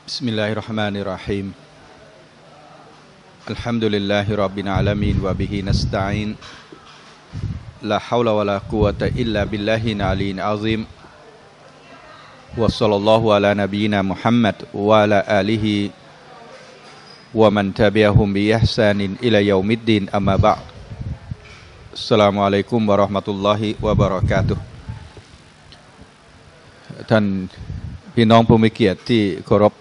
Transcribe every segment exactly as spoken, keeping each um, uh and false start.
بسم الله الرحمن الرحيم الحمد لله رب العالمين وبه نستعين لا حول ولا قوة إلا بالله العلي العظيم وصلى الله على نبينا محمد وعلى آله ومن تبعهم بإحسان إلى يوم الدين أما بعد السلام عليكم ورحمة الله وبركاته ท่านพี่น้องผู้มีเกียรติที่เคารพ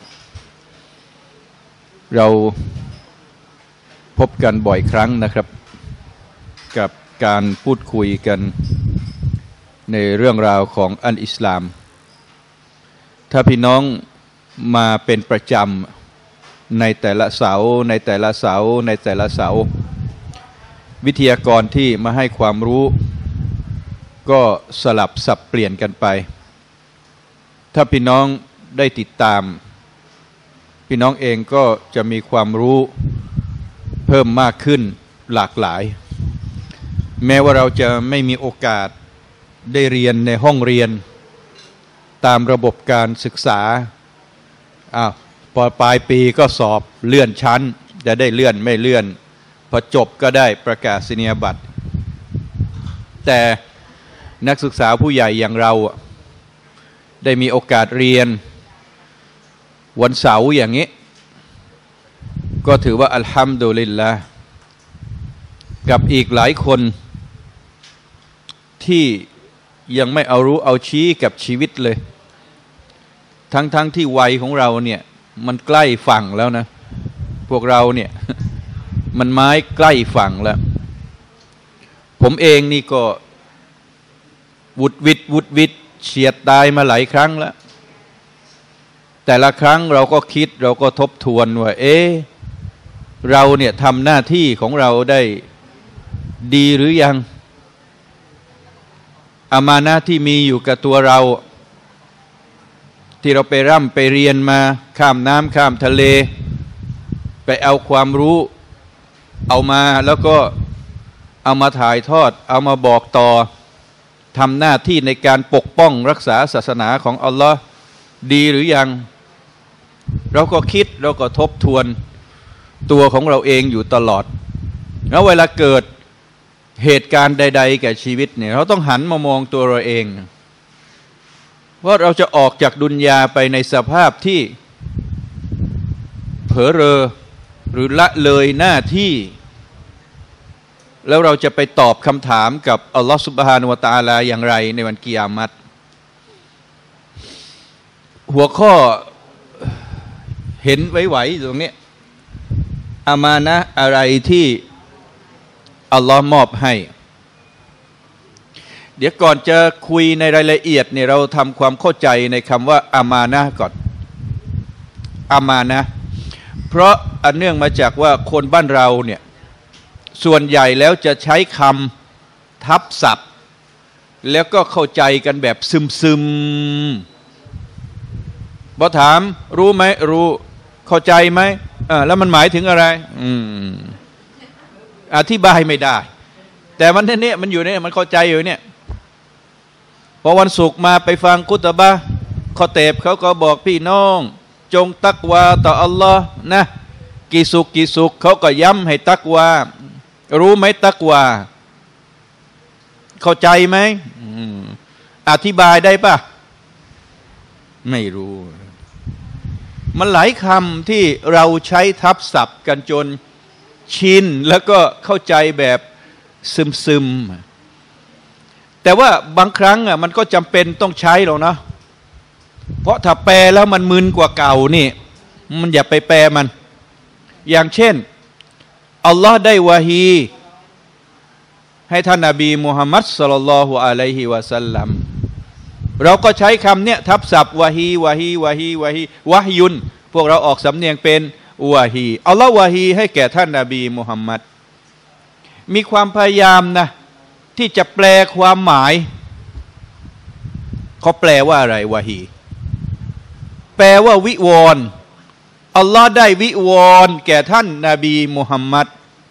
เราพบกันบ่อยครั้งนะครับกับการพูดคุยกันในเรื่องราวของอันอิสลามถ้าพี่น้องมาเป็นประจำในแต่ละเสาร์ในแต่ละเสาร์ในแต่ละเสาร์วิทยากรที่มาให้ความรู้ก็สลับสับเปลี่ยนกันไปถ้าพี่น้องได้ติดตามพี่น้องเองก็จะมีความรู้เพิ่มมากขึ้นหลากหลายแม้ว่าเราจะไม่มีโอกาสได้เรียนในห้องเรียนตามระบบการศึกษาอ้าวพอปลายปีก็สอบเลื่อนชั้นจะได้เลื่อนไม่เลื่อนพอจบก็ได้ประกาศนียบัตรแต่นักศึกษาผู้ใหญ่อย่างเราได้มีโอกาสเรียนวันเสาร์อย่างนี้ก็ถือว่าอัลฮัมดุลิลละห์กับอีกหลายคนที่ยังไม่เอารู้เอาชี้กับชีวิตเลยทั้งๆ ท, ที่วัยของเราเนี่ยมันใกล้ฝั่งแล้วนะพวกเราเนี่ยมันไม้ใกล้ฝั่งแล้วผมเองนี่ก็วุดวิดวุดวิดเฉียดตายมาหลายครั้งแล้วแต่ละครั้งเราก็คิดเราก็ทบทวนว่าเอ๊ะเราเนี่ยทำหน้าที่ของเราได้ดีหรือยังอามานะห์ที่มีอยู่กับตัวเราที่เราไปร่ำไปเรียนมาข้ามน้ำข้ามทะเลไปเอาความรู้เอามาแล้วก็เอามาถ่ายทอดเอามาบอกต่อทำหน้าที่ในการปกป้องรักษาศาสนาของอัลลอฮ์ดีหรือยังเราก็คิดเราก็ทบทวนตัวของเราเองอยู่ตลอดแล้วเวลาเกิดเหตุการณ์ใดๆแก่ชีวิตเนี่ยเราต้องหันมามองตัวเราเองเพราะเราจะออกจากดุนยาไปในสภาพที่เผลอเรอหรือละเลยหน้าที่แล้วเราจะไปตอบคำถามกับอัลลอฮฺซุบฮานะฮูวะตะอาลาอย่างไรในวันกิยามัตหัวข้อเห็นไหวๆตรงนี้อามานะห์อะไรที่อัลลอฮ์มอบให้เดี๋ยวก่อนจะคุยในรายละเอียดเนี่ยเราทำความเข้าใจในคำว่าอามานะห์ก่อนอามานะห์เพราะอันเนื่องมาจากว่าคนบ้านเราเนี่ยส่วนใหญ่แล้วจะใช้คำทับศัพท์แล้วก็เข้าใจกันแบบซึมๆพอถามรู้ไหมรู้เข้าใจไหมอ่าแล้วมันหมายถึงอะไรอืมอธิบายไม่ได้แต่มันเนี่ยมันอยู่เนี่ยมันเข้าใจอยู่เนี่ยพอวันศุกร์มาไปฟังกุตบะขอเตบเขาก็บอกพี่น้องจงตักวาต่ออัลลอฮ์นะกี่สุขกี่สุขเขาก็ย้ำให้ตักวารู้ไหมตักวาเข้าใจไหมอธิบายได้ปะไม่รู้มันหลายคำที่เราใช้ทับศัพท์กันจนชินแล้วก็เข้าใจแบบซึมๆแต่ว่าบางครั้งอ่ะมันก็จำเป็นต้องใช้หรอกเนาะเพราะถ้าแปลแล้วมันมึนกว่าเก่านี่มันอย่าไปแปลมันอย่างเช่นอัลลอฮ์ได้วะฮีให้ท่านนบีมุฮัมมัดศ็อลลัลลอฮุอะลัยฮิวะซัลลัมเราก็ใช้คำเนี้ยทับศัพท์วะฮีวะฮีวะฮีวะฮีวะฮยุนพวกเราออกสำเนียงเป็นวะฮีอัลลอฮ์วะฮีให้แก่ท่านนบีมุฮัมมัดมีความพยายามนะที่จะแปลความหมายเขาแปลว่าอะไรวะฮีแปลว่าวิวรณ์อัลลอฮ์ได้วิวรณ์แก่ท่านนบีมุฮัมมัด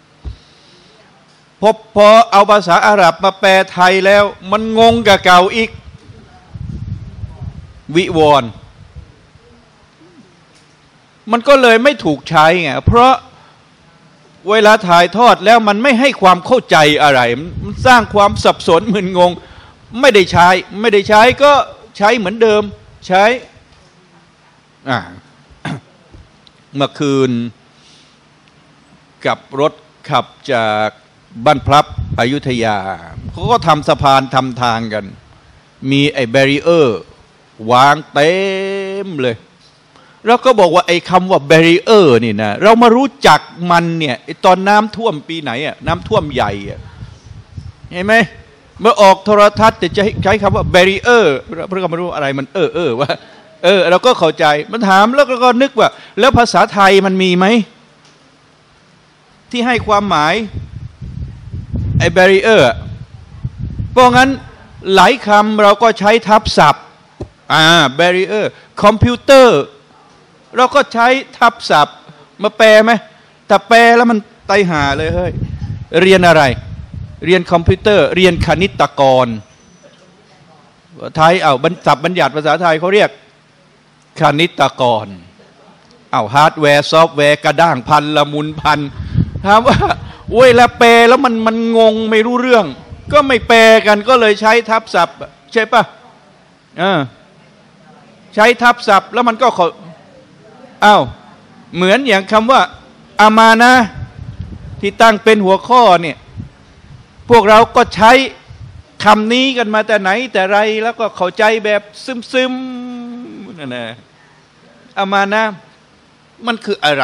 พอพอเอาภาษาอาหรับมาแปลไทยแล้วมันงงกับเก่าอีกวิวรณ์มันก็เลยไม่ถูกใช้ไงเพราะเวลาถ่ายทอดแล้วมันไม่ให้ความเข้าใจอะไรมันสร้างความสับสนมึนงงไม่ได้ใช้ไม่ได้ใช้ก็ใช้เหมือนเดิมใช้อ่า เมื่อคืนกับรถขับจากบ้านพลับอยุธยาเขาก็ทำสะพานทำทางกันมีไอ้แบรีเออร์วางเต็มเลยแล้วก็บอกว่าไอ้คำว่าแบรีเออร์นี่นะเรามารู้จักมันเนี่ยตอนน้ำท่วมปีไหนอ่ะน้ำท่วมใหญ่อ่ะเห็นไหมเมื่อออกโทรทัศน์จะใช้คำว่าแบรีเออร์เพราะเราไม่รู้อะไรมันเออเออว่าเออเราก็เข้าใจมันถามแล้วก็นึกว่าแล้วภาษาไทยมันมีไหมที่ให้ความหมายไอ้แบรีเออร์เพราะงั้นหลายคำเราก็ใช้ทับศัพท์อ่าแบรีเออร์คอมพิวเตอร์เราก็ใช้ทับศัพท์มาแปลไหมแต่แปลแล้วมันไตหาเลยเฮ้ยเรียนอะไรเรียนคอมพิวเตอร์เรียนคณิตกรไทยเอาศัพท์บัญญัติภาษาไทยเขาเรียกคณิตกรเอาฮาร์ดแวร์ซอฟต์แวร์กระด้างพันละมุนพันถามว่าโว้ยแล้วแปลแล้วมันมันงงไม่รู้เรื่องก็ไม่แปลกันก็เลยใช้ทับศัพท์ใช่ปะอ่าใช้ทับศัพท์แล้วมันก็อ้าวเหมือนอย่างคำว่าอามานะที่ตั้งเป็นหัวข้อเนี่ยพวกเราก็ใช้คำนี้กันมาแต่ไหนแต่ไรแล้วก็เข้าใจแบบซึมๆนั่นแหละอามานะมันคืออะไร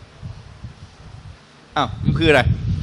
อ้าวมันคืออะไร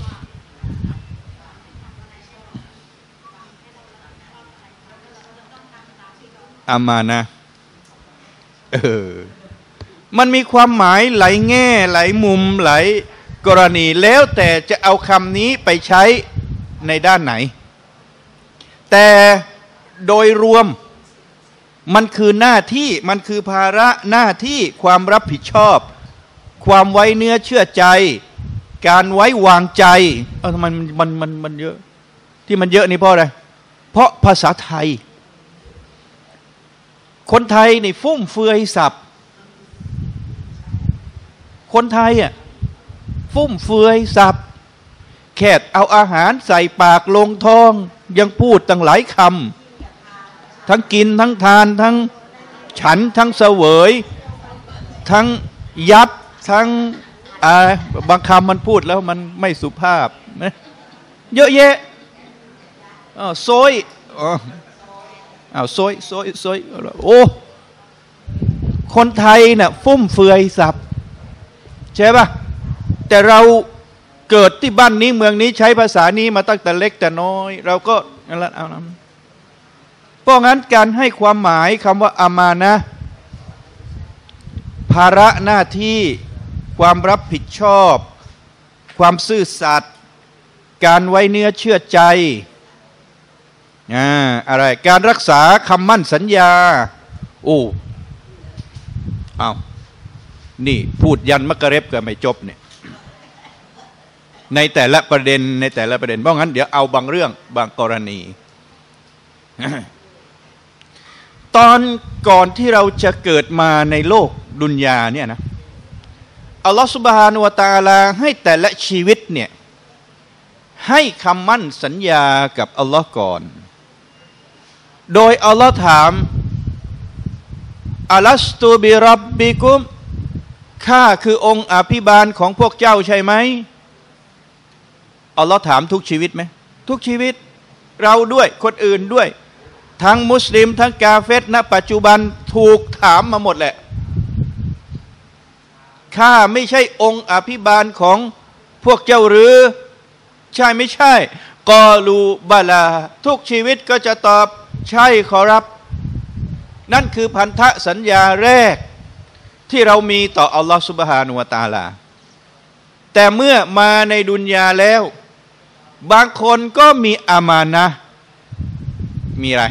อามานะเออมันมีความหมายหลายแง่หลายมุมหลายกรณีแล้วแต่จะเอาคำนี้ไปใช้ในด้านไหนแต่โดยรวมมันคือหน้าที่มันคือภาระหน้าที่ความรับผิดชอบความไว้เนื้อเชื่อใจการไว้วางใจเออทำไมมันมันมันมันเยอะที่มันเยอะนี่เพราะอะไรเพราะภาษาไทยคนไทยนี่ฟุ่มเฟือยศัพท์คนไทยอ่ะฟุ่มเฟือยศัพท์แค่เอาอาหารใส่ปากลงท้องยังพูดตั้งหลายคำทั้งกินทั้งทานทั้งฉันทั้งเสวยทั้งยัดทั้งอะไรบางคำมันพูดแล้วมันไม่สุภาพนะเยอะแยะอ๋อโซยอ๋ออ้าวโซยโซยโซยโอ้คนไทยน่ะฟุ่มเฟือยศัพท์ใช่ป่ะแต่เราเกิดที่บ้านนี้เมืองนี้ใช้ภาษานี้มาตั้งแต่เล็กแต่น้อยเราก็นั่นแหละเอานะเพราะงั้นการให้ความหมายคำว่าอามานะภาระหน้าที่ความรับผิดชอบความซื่อสัตย์การไว้เนื้อเชื่อใจอ่าอะไรการรักษาคำมั่นสัญญาโอ้เอานี่พูดยันมักกะเร็บก็ไม่จบเนี่ยในแต่ละประเด็นในแต่ละประเด็นเพราะงั้นเดี๋ยวเอาบางเรื่องบางกรณีตอนก่อนที่เราจะเกิดมาในโลกดุนยาเนี่ยนะอัลลอฮฺซุบฮานะฮูวะตะอาลาให้แต่ละชีวิตเนี่ยให้คำมั่นสัญญากับอัลลอฮ์ก่อนโดยอัลลอฮ์ถามอัลัสตูบิรับบิกุมข้าคือองค์อภิบาลของพวกเจ้าใช่ไหมอัลลอฮ์ถามทุกชีวิตไหมทุกชีวิตเราด้วยคนอื่นด้วยทั้งมุสลิมทั้งกาเฟรณปัจจุบันถูกถามมาหมดแหละข้าไม่ใช่องค์อภิบาลของพวกเจ้าหรือใช่ไม่ใช่กอลูบาลาทุกชีวิตก็จะตอบใช่ขอรับนั่นคือพันธสัญญาแรกที่เรามีต่ออัลลอฮฺซุบฮานะฮูวะตะอาลาแต่เมื่อมาในดุนยาแล้วบางคนก็มีอามานะห์มีอะไร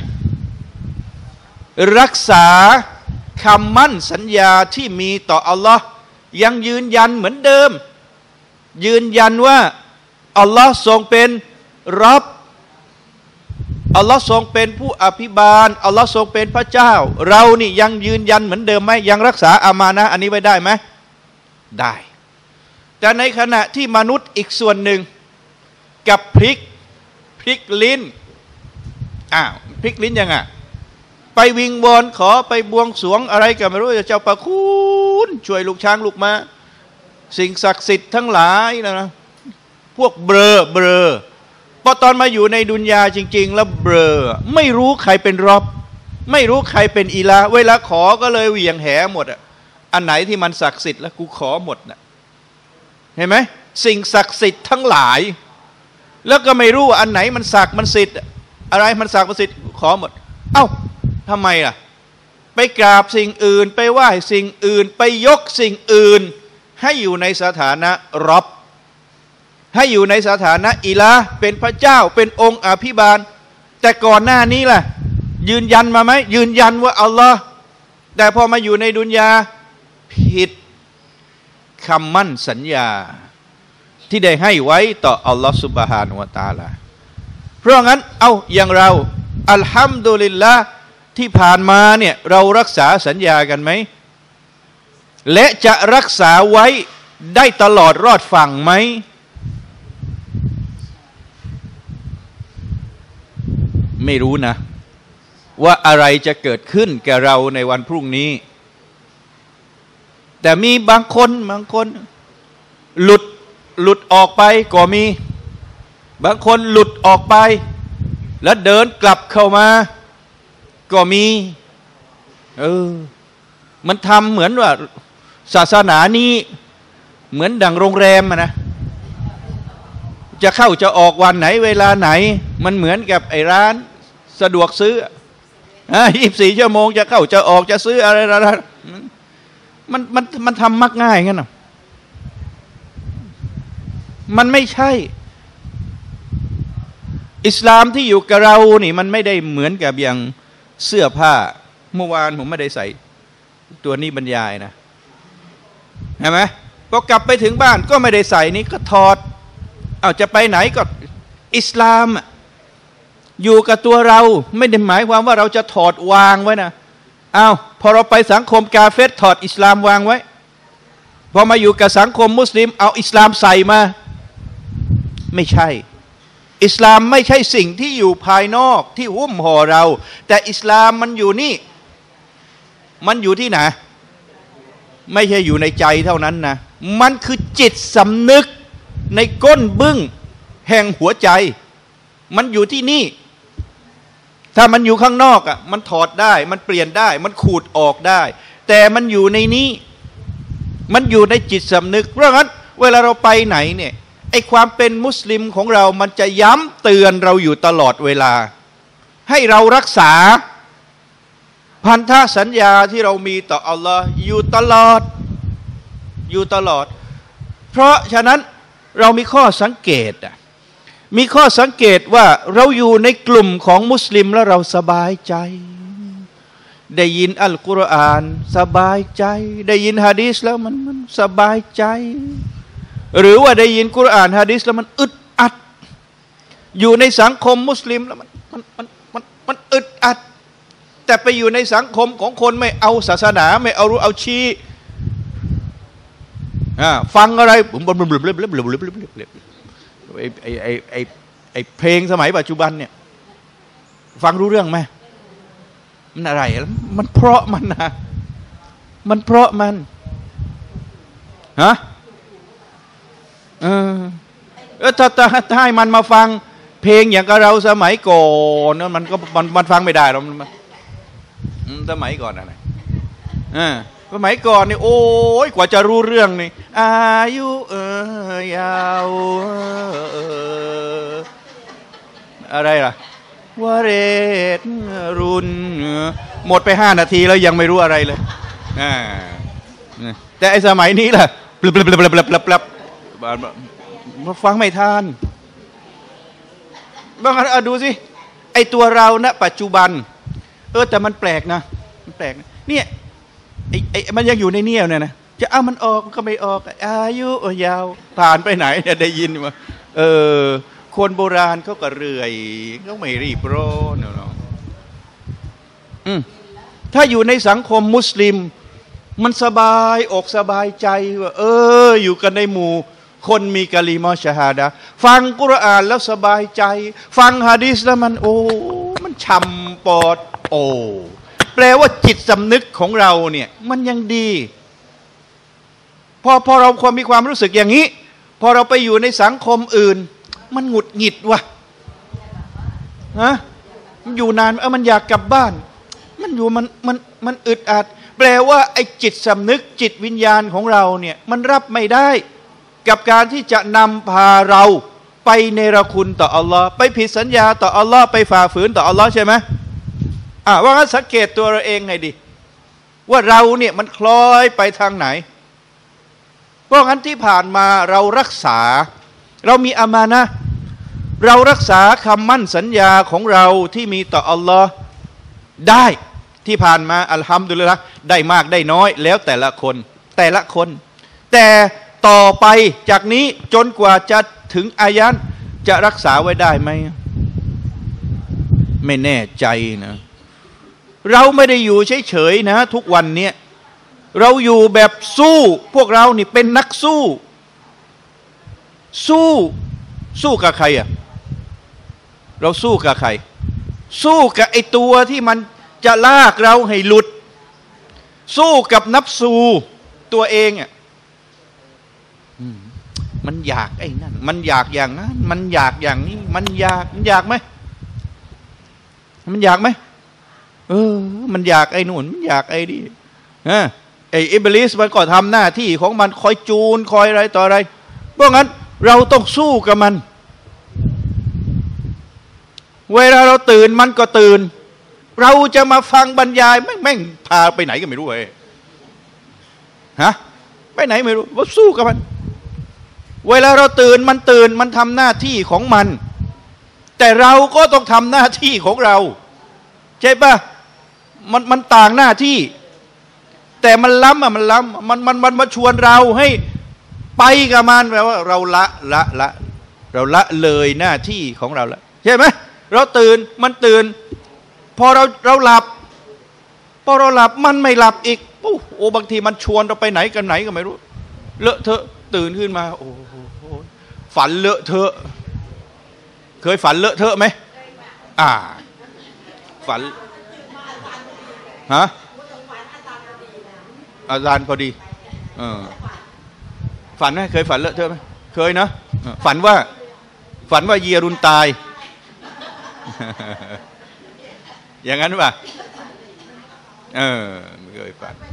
รักษาคำมั่นสัญญาที่มีต่ออัลลอฮ์ยังยืนยันเหมือนเดิมยืนยันว่าอัลลอฮ์ทรงเป็นร็อบอัลลอฮ์ทรงเป็นผู้อภิบาลอัลลอฮ์ทรงเป็นพระเจ้าเรานี่ยังยืนยันเหมือนเดิมไหมยังรักษาอามานะห์อันนี้ไว้ได้ไหมได้แต่ในขณะที่มนุษย์อีกส่วนหนึ่งกับพลิกพลิกลิ้นอ้าวพลิกลิ้นยังไงไปวิงวอนขอไปบวงสรวงอะไรก็ไม่รู้เจ้าประคุณช่วยลูกช้างลูกม้าสิ่งศักดิ์สิทธิ์ทั้งหลายนะนะพวกเบลอเบลอพอตอนมาอยู่ในดุนยาจริงๆแล้วเบลอไม่รู้ใครเป็นรอบไม่รู้ใครเป็นอีลาเวลาขอก็เลยเหวี่ยงแหหมดอ่ะอันไหนที่มันศักดิ์สิทธิ์แล้วกูขอหมดนะเห็นไหมสิ่งศักดิ์สิทธิ์ทั้งหลายแล้วก็ไม่รู้ว่าอันไหนมันศักดิ์มันสิทธิ์อะไรมันศักดิ์มันสิทธิ์ขอหมดเอ้าทำไมล่ะไปกราบสิ่งอื่นไปไหว้สิ่งอื่นไปยกสิ่งอื่นให้อยู่ในสถานะรอบให้อยู่ในสถานะอิละห์เป็นพระเจ้าเป็นองค์อภิบาลแต่ก่อนหน้านี้ล่ะยืนยันมาไหมยืนยันว่าอัลลอฮ์แต่พอมาอยู่ในดุนยาผิดคำมั่นสัญญาที่ได้ให้ไว้ต่ออัลลอฮ์ซุบฮานะฮูวะตะอาลาเพราะงั้นเอาอย่างเราอัลฮัมดุลิลละห์ที่ผ่านมาเนี่ยเรารักษาสัญญากันไหมและจะรักษาไว้ได้ตลอดรอดฝั่งไหมไม่รู้นะว่าอะไรจะเกิดขึ้นแก่เราในวันพรุ่งนี้แต่มีบางคนบางคนหลุดหลุดออกไปก็มีบางคนหลุดออกไปแล้วเดินกลับเข้ามาก็มีเออมันทำเหมือนว่าศาสนานี้เหมือนดังโรงแรมนะจะเข้าจะออกวันไหนเวลาไหนมันเหมือนกับไอ้ร้านสะดวกซื้ออ่ะยี่สิบสี่ชั่วโมงจะเข้าจะออกจะซื้ออะไรอะไรมันมันมันทำมักง่ายงั้นน่ะมันไม่ใช่อิสลามที่อยู่กับเรานี่มันไม่ได้เหมือนกับอย่างเสื้อผ้าเมื่อวานผมไม่ได้ใส่ตัวนี้บรรยายนะเห็นไหมพอกลับไปถึงบ้านก็ไม่ได้ใส่นี่ก็ถอดเอาจะไปไหนก็อิสลามอยู่กับตัวเราไม่ได้หมายความว่าเราจะถอดวางไว้นะอ้าวพอเราไปสังคมกาเฟรถอดอิสลามวางไว้พอมาอยู่กับสังคมมุสลิมเอาอิสลามใส่มาไม่ใช่อิสลามไม่ใช่สิ่งที่อยู่ภายนอกที่หุ้มห่อเราแต่อิสลามมันอยู่นี่มันอยู่ที่ไหนไม่ใช่อยู่ในใจเท่านั้นนะมันคือจิตสำนึกในก้นบึ้งแห่งหัวใจมันอยู่ที่นี่ถ้ามันอยู่ข้างนอกอ่ะมันถอดได้มันเปลี่ยนได้มันขูดออกได้แต่มันอยู่ในนี้มันอยู่ในจิตสำนึกเพราะงั้นเวลาเราไปไหนเนี่ยไอ้ความเป็นมุสลิมของเรามันจะย้ำเตือนเราอยู่ตลอดเวลาให้เรารักษาพันธสัญญาที่เรามีต่ออัลลอฮ์อยู่ตลอดอยู่ตลอดเพราะฉะนั้นเรามีข้อสังเกตอ่ะมีข้อสังเกตว่าเราอยู่ในกลุ่มของมุสลิมแล้วเราสบายใจได้ยินอัลกุรอานสบายใจได้ยินหะดีษแล้วมันมันสบายใจหรือว่าได้ยินกุรอานหะดีษแล้วมันอึดอัดอยู่ในสังคมมุสลิมแล้วมันมันมันมันมันอึดอัดแต่ไปอยู่ในสังคมของคนไม่เอาศาสนาไม่เอารู้เอาชี้อ่าฟังอะไรไอ้ไอ้ไอ้ไอ้ไอ้เพลงสมัยปัจจุบันเนี่ยฟังรู้เรื่องไหมมันอะไรมันเพราะมันนะมันเพราะมันฮะเออถ้าถ้าถ้าให้มันมาฟังเพลงอย่างกับเราสมัยก่อนนั้นมันก็มันมันฟังไม่ได้หรอกมันสมัยก่อนอะไรอ่าสมัยก่อนนี่โอ้ยกว่าจะรู้เรื่องนี่อายุเออยาวเอออะไรล่ะวเรศรุนหมดไปห้านาทีแล้วยังไม่รู้อะไรเลยอ่าแต่ไอ้สมัยนี้ล่ะปลับปลับปลับปลับปลับปลับมาฟังไม่ทันบางคนดูสิไอ้ตัวเราณปัจจุบันเออแต่มันแปลกนะมันแปลกนะเนี่ยไอ้ไอ้มันยังอยู่ในเนี่ยเนี่ยนะจะเอามันออกก็ไม่ออกอายุยาวผ่านไปไหนเนี่ยได้ยินมาเออคนโบราณเขาก็เรื่อยเขาไม่รีบร้อนเนาะอืมถ้าอยู่ในสังคมมุสลิมมันสบายอกสบายใจว่าเอออยู่กันในหมู่คนมีกะลิมะชะฮาดะห์ฟังกุรอานแล้วสบายใจฟังหะดีษแล้วมันโอ้มันฉ่ำปอดโอ้แปลว่าจิตสำนึกของเราเนี่ยมันยังดีพอพอเราความมีความรู้สึกอย่างนี้พอเราไปอยู่ในสังคมอื่นมันหงุดหงิดว่ะฮะมันอยู่นานเออมันอยากกลับบ้านมันอยู่มันมันมันอึดอัดแปลว่าไอ้จิตสำนึกจิตวิญญาณของเราเนี่ยมันรับไม่ได้กับการที่จะนำพาเราไปเนรคุณต่ออัลลอฮ์ไปผิดสัญญาต่ออัลลอฮ์ไปฝ่าฝืนต่ออัลลอฮ์ใช่ไหมอ่ะว่างั้นสังเกตตัวเราเองไงดิว่าเราเนี่ยมันคล้อยไปทางไหนเพราะงั้นที่ผ่านมาเรารักษาเรามีอามานะห์เรารักษาคำมั่นสัญญาของเราที่มีต่ออัลลอฮ์ได้ที่ผ่านมาอัลฮัมดุลิลละห์ได้มากได้น้อยแล้วแต่ละคนแต่ละคนแต่ต่อไปจากนี้จนกว่าจะถึงอายันจะรักษาไว้ได้ไหมไม่แน่ใจนะเราไม่ได้อยู่เฉยๆนะทุกวันเนี้ยเราอยู่แบบสู้พวกเรานี่เป็นนักสู้สู้สู้กับใครอ่ะเราสู้กับใครสู้กับไอตัวที่มันจะลากเราให้หลุดสู้กับนับสูตัวเองอ่ะมันอยากไอ้นั่นมันอยากอย่างนั้นมันอยากอย่างนี้มันอยากมันอยากไหมมันอยากไหมเออมันอยากไอ้นู่นมันอยากไอ้นี่ฮะไอ้อิบลิสมันก็ทำหน้าที่ของมันคอยจูนคอยอะไรต่ออะไรเพราะงั้นเราต้องสู้กับมันเวลาเราตื่นมันก็ตื่นเราจะมาฟังบรรยายแม่งแม่งพาไปไหนก็ไม่รู้เว้ยฮะไปไหนไม่รู้ว่าสู้กับมันเวลาเราตื่นมันตื่นมันทำหน้าที่ของมันแต่เราก็ต้องทำหน้าที่ของเราใช่ปะมันมันต่างหน้าที่แต่มันล้ำอ่ะมันล้ำมันมันมันมาชวนเราให้ไปกับมันแปลว่าเราละละละเราละเลยหน้าที่ของเราละใช่ไหมเราตื่นมันตื่นพอเราเราหลับพอเราหลับมันไม่หลับอีกโอ้โหบางทีมันชวนเราไปไหนกันไหนก็ไม่รู้เลอะเทอะตื่นขึ้นมาโอ้โหฝันเลอะเทอะเคยฝันเลอะเทอะไหมอ่าฝันฮะอาจารย์พอดีเออฝันไหมเคยฝันเลอะเทอะไหมเคยนะฝันว่าฝันว่าเยรุนตายอย่างนั้นป่ะเออไม่เคยฝัน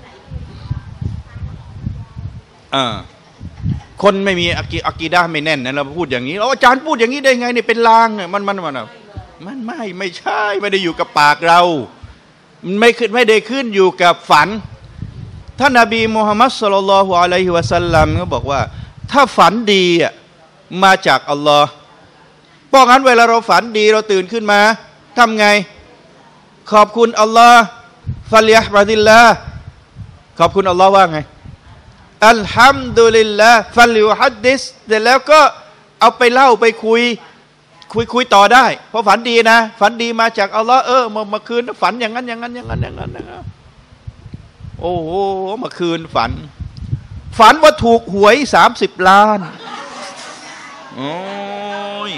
เออคนไม่มีอากีอากีดะห์ไม่แน่นนะเราพูดอย่างนี้แล้วอาจารย์พูดอย่างนี้ได้ไงเนี่ยเป็นลางเนี่ยมันมันมันมันไม่ไม่ใช่ไม่ได้อยู่กับปากเรามันไม่ขึ้นไม่ได้ขึ้นอยู่กับฝันท่านนบีมุฮัมมัดศ็อลลัลลอฮุอะลัยฮิวะซัลลัมก็บอกว่าถ้าฝันดีอ่ะมาจากอัลลอฮ์เพราะงั้นเวลาเราฝันดีเราตื่นขึ้นมาทำไงขอบคุณอัลลอฮ์ฟัลยะห์มะดิลลาห์ขอบคุณอัลลอฮ์ว่าไงอัลฮัมดุลิลลาห์ฟัลยุฮัดดิษเสร็จแล้วก็เอาไปเล่าไปคุยคุยคุยต่อได้เพราะฝันดีนะฝันดีมาจากอัลลอฮ์เออเมื่อเมื่อคืนฝันอย่างนั้นอย่างนั้นอย่างนั้นอย่างนั้นนะโอ้โหเมื่อคืนฝันฝันว่าถูกหวยสามสิบล้านโอ้ย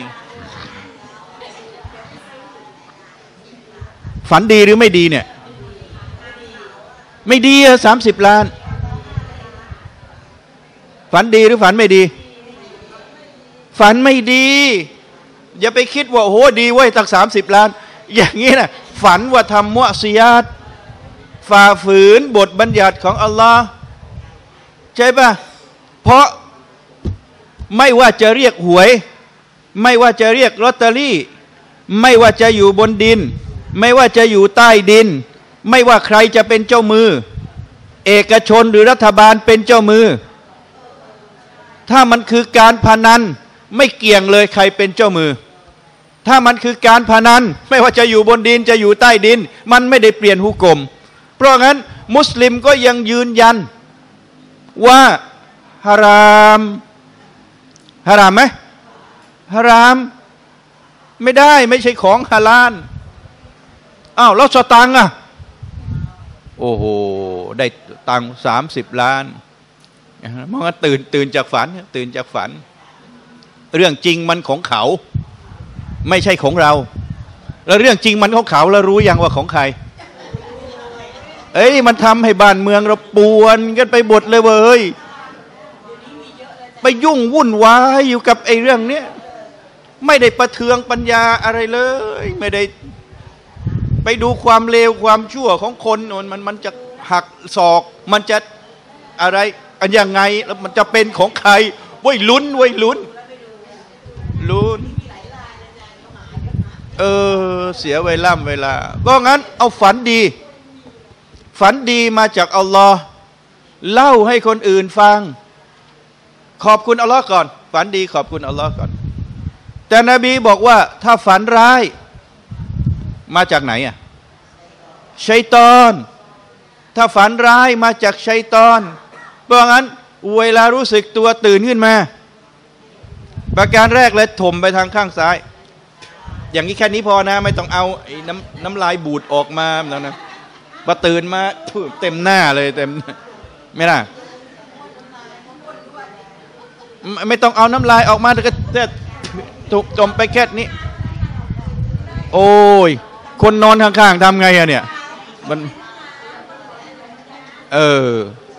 ฝันดีหรือไม่ดีเนี่ยไม่ดีอะสามสิบล้านฝันดีหรือฝันไม่ดีฝันไม่ดีอย่าไปคิดว่าโอ้โหดีเว้ยตั้งสามสิบล้านอย่างนี้นะฝันว่าทำมุอซิยาตฝ่าฝืนบทบัญญัติของอัลลอฮ์ใช่ปะเพราะไม่ว่าจะเรียกหวยไม่ว่าจะเรียกลอตเตอรี่ไม่ว่าจะอยู่บนดินไม่ว่าจะอยู่ใต้ดินไม่ว่าใครจะเป็นเจ้ามือเอกชนหรือรัฐบาลเป็นเจ้ามือถ้ามันคือการพนันไม่เกี่ยงเลยใครเป็นเจ้ามือถ้ามันคือการพนันไม่ว่าจะอยู่บนดินจะอยู่ใต้ดินมันไม่ได้เปลี่ยนฮุกมเพราะงั้นมุสลิมก็ยังยืนยันว่าฮารามฮารามไหมฮารามไม่ได้ไม่ใช่ของฮาลาลอ้าวแล้วสตังค์อ่ะโโอ้โหได้ตังค์สามสิบล้านมันก็ตื่นตื่นจากฝันตื่นจากฝันเรื่องจริงมันของเขาไม่ใช่ของเราแล้วเรื่องจริงมันของเขาแล้วรู้ยังว่าของใครเอ้ยมันทำให้บ้านเมืองเราป่วนกันไปหมดเลยเว้ยไปยุ่งวุ่นวายอยู่กับไอ้เรื่องเนี้ยไม่ได้ประเทืองปัญญาอะไรเลยไม่ได้ไปดูความเลวความชั่วของคนมันมันมันจะหักศอกมันจะอะไรอันยังไงแล้วมันจะเป็นของใครเว้ยลุ้นเว้ยลุ้นลุ้นเออเสียเวลาเวลาก็งั้นเอาฝันดีฝันดีมาจากอัลลอฮ์เล่าให้คนอื่นฟังขอบคุณอัลลอฮ์ก่อนฝันดีขอบคุณอัลลอฮ์ก่อนแต่นบีบอกว่าถ้าฝันร้ายมาจากไหนอ่ะชัยฏอนถ้าฝันร้ายมาจากชัยฏอนเพราะงั้นเวลารู้สึกตัวตื่นขึ้นมาประการแรกเลยถมไปทางข้างซ้ายอย่างนี้แค่นี้พอนะไม่ต้องเอาไอ้น้ำน้ำลายบูดออกมาแล้วนะพอตื่นมาเต็มหน้าเลยเต็มไม่ได้ไม่ต้องเอาน้ำลายออกมาแต่ก็ถูกจมไปแค่นี้โอ้ยคนนอนข้างๆทำไงอะเนี่ยมันเออ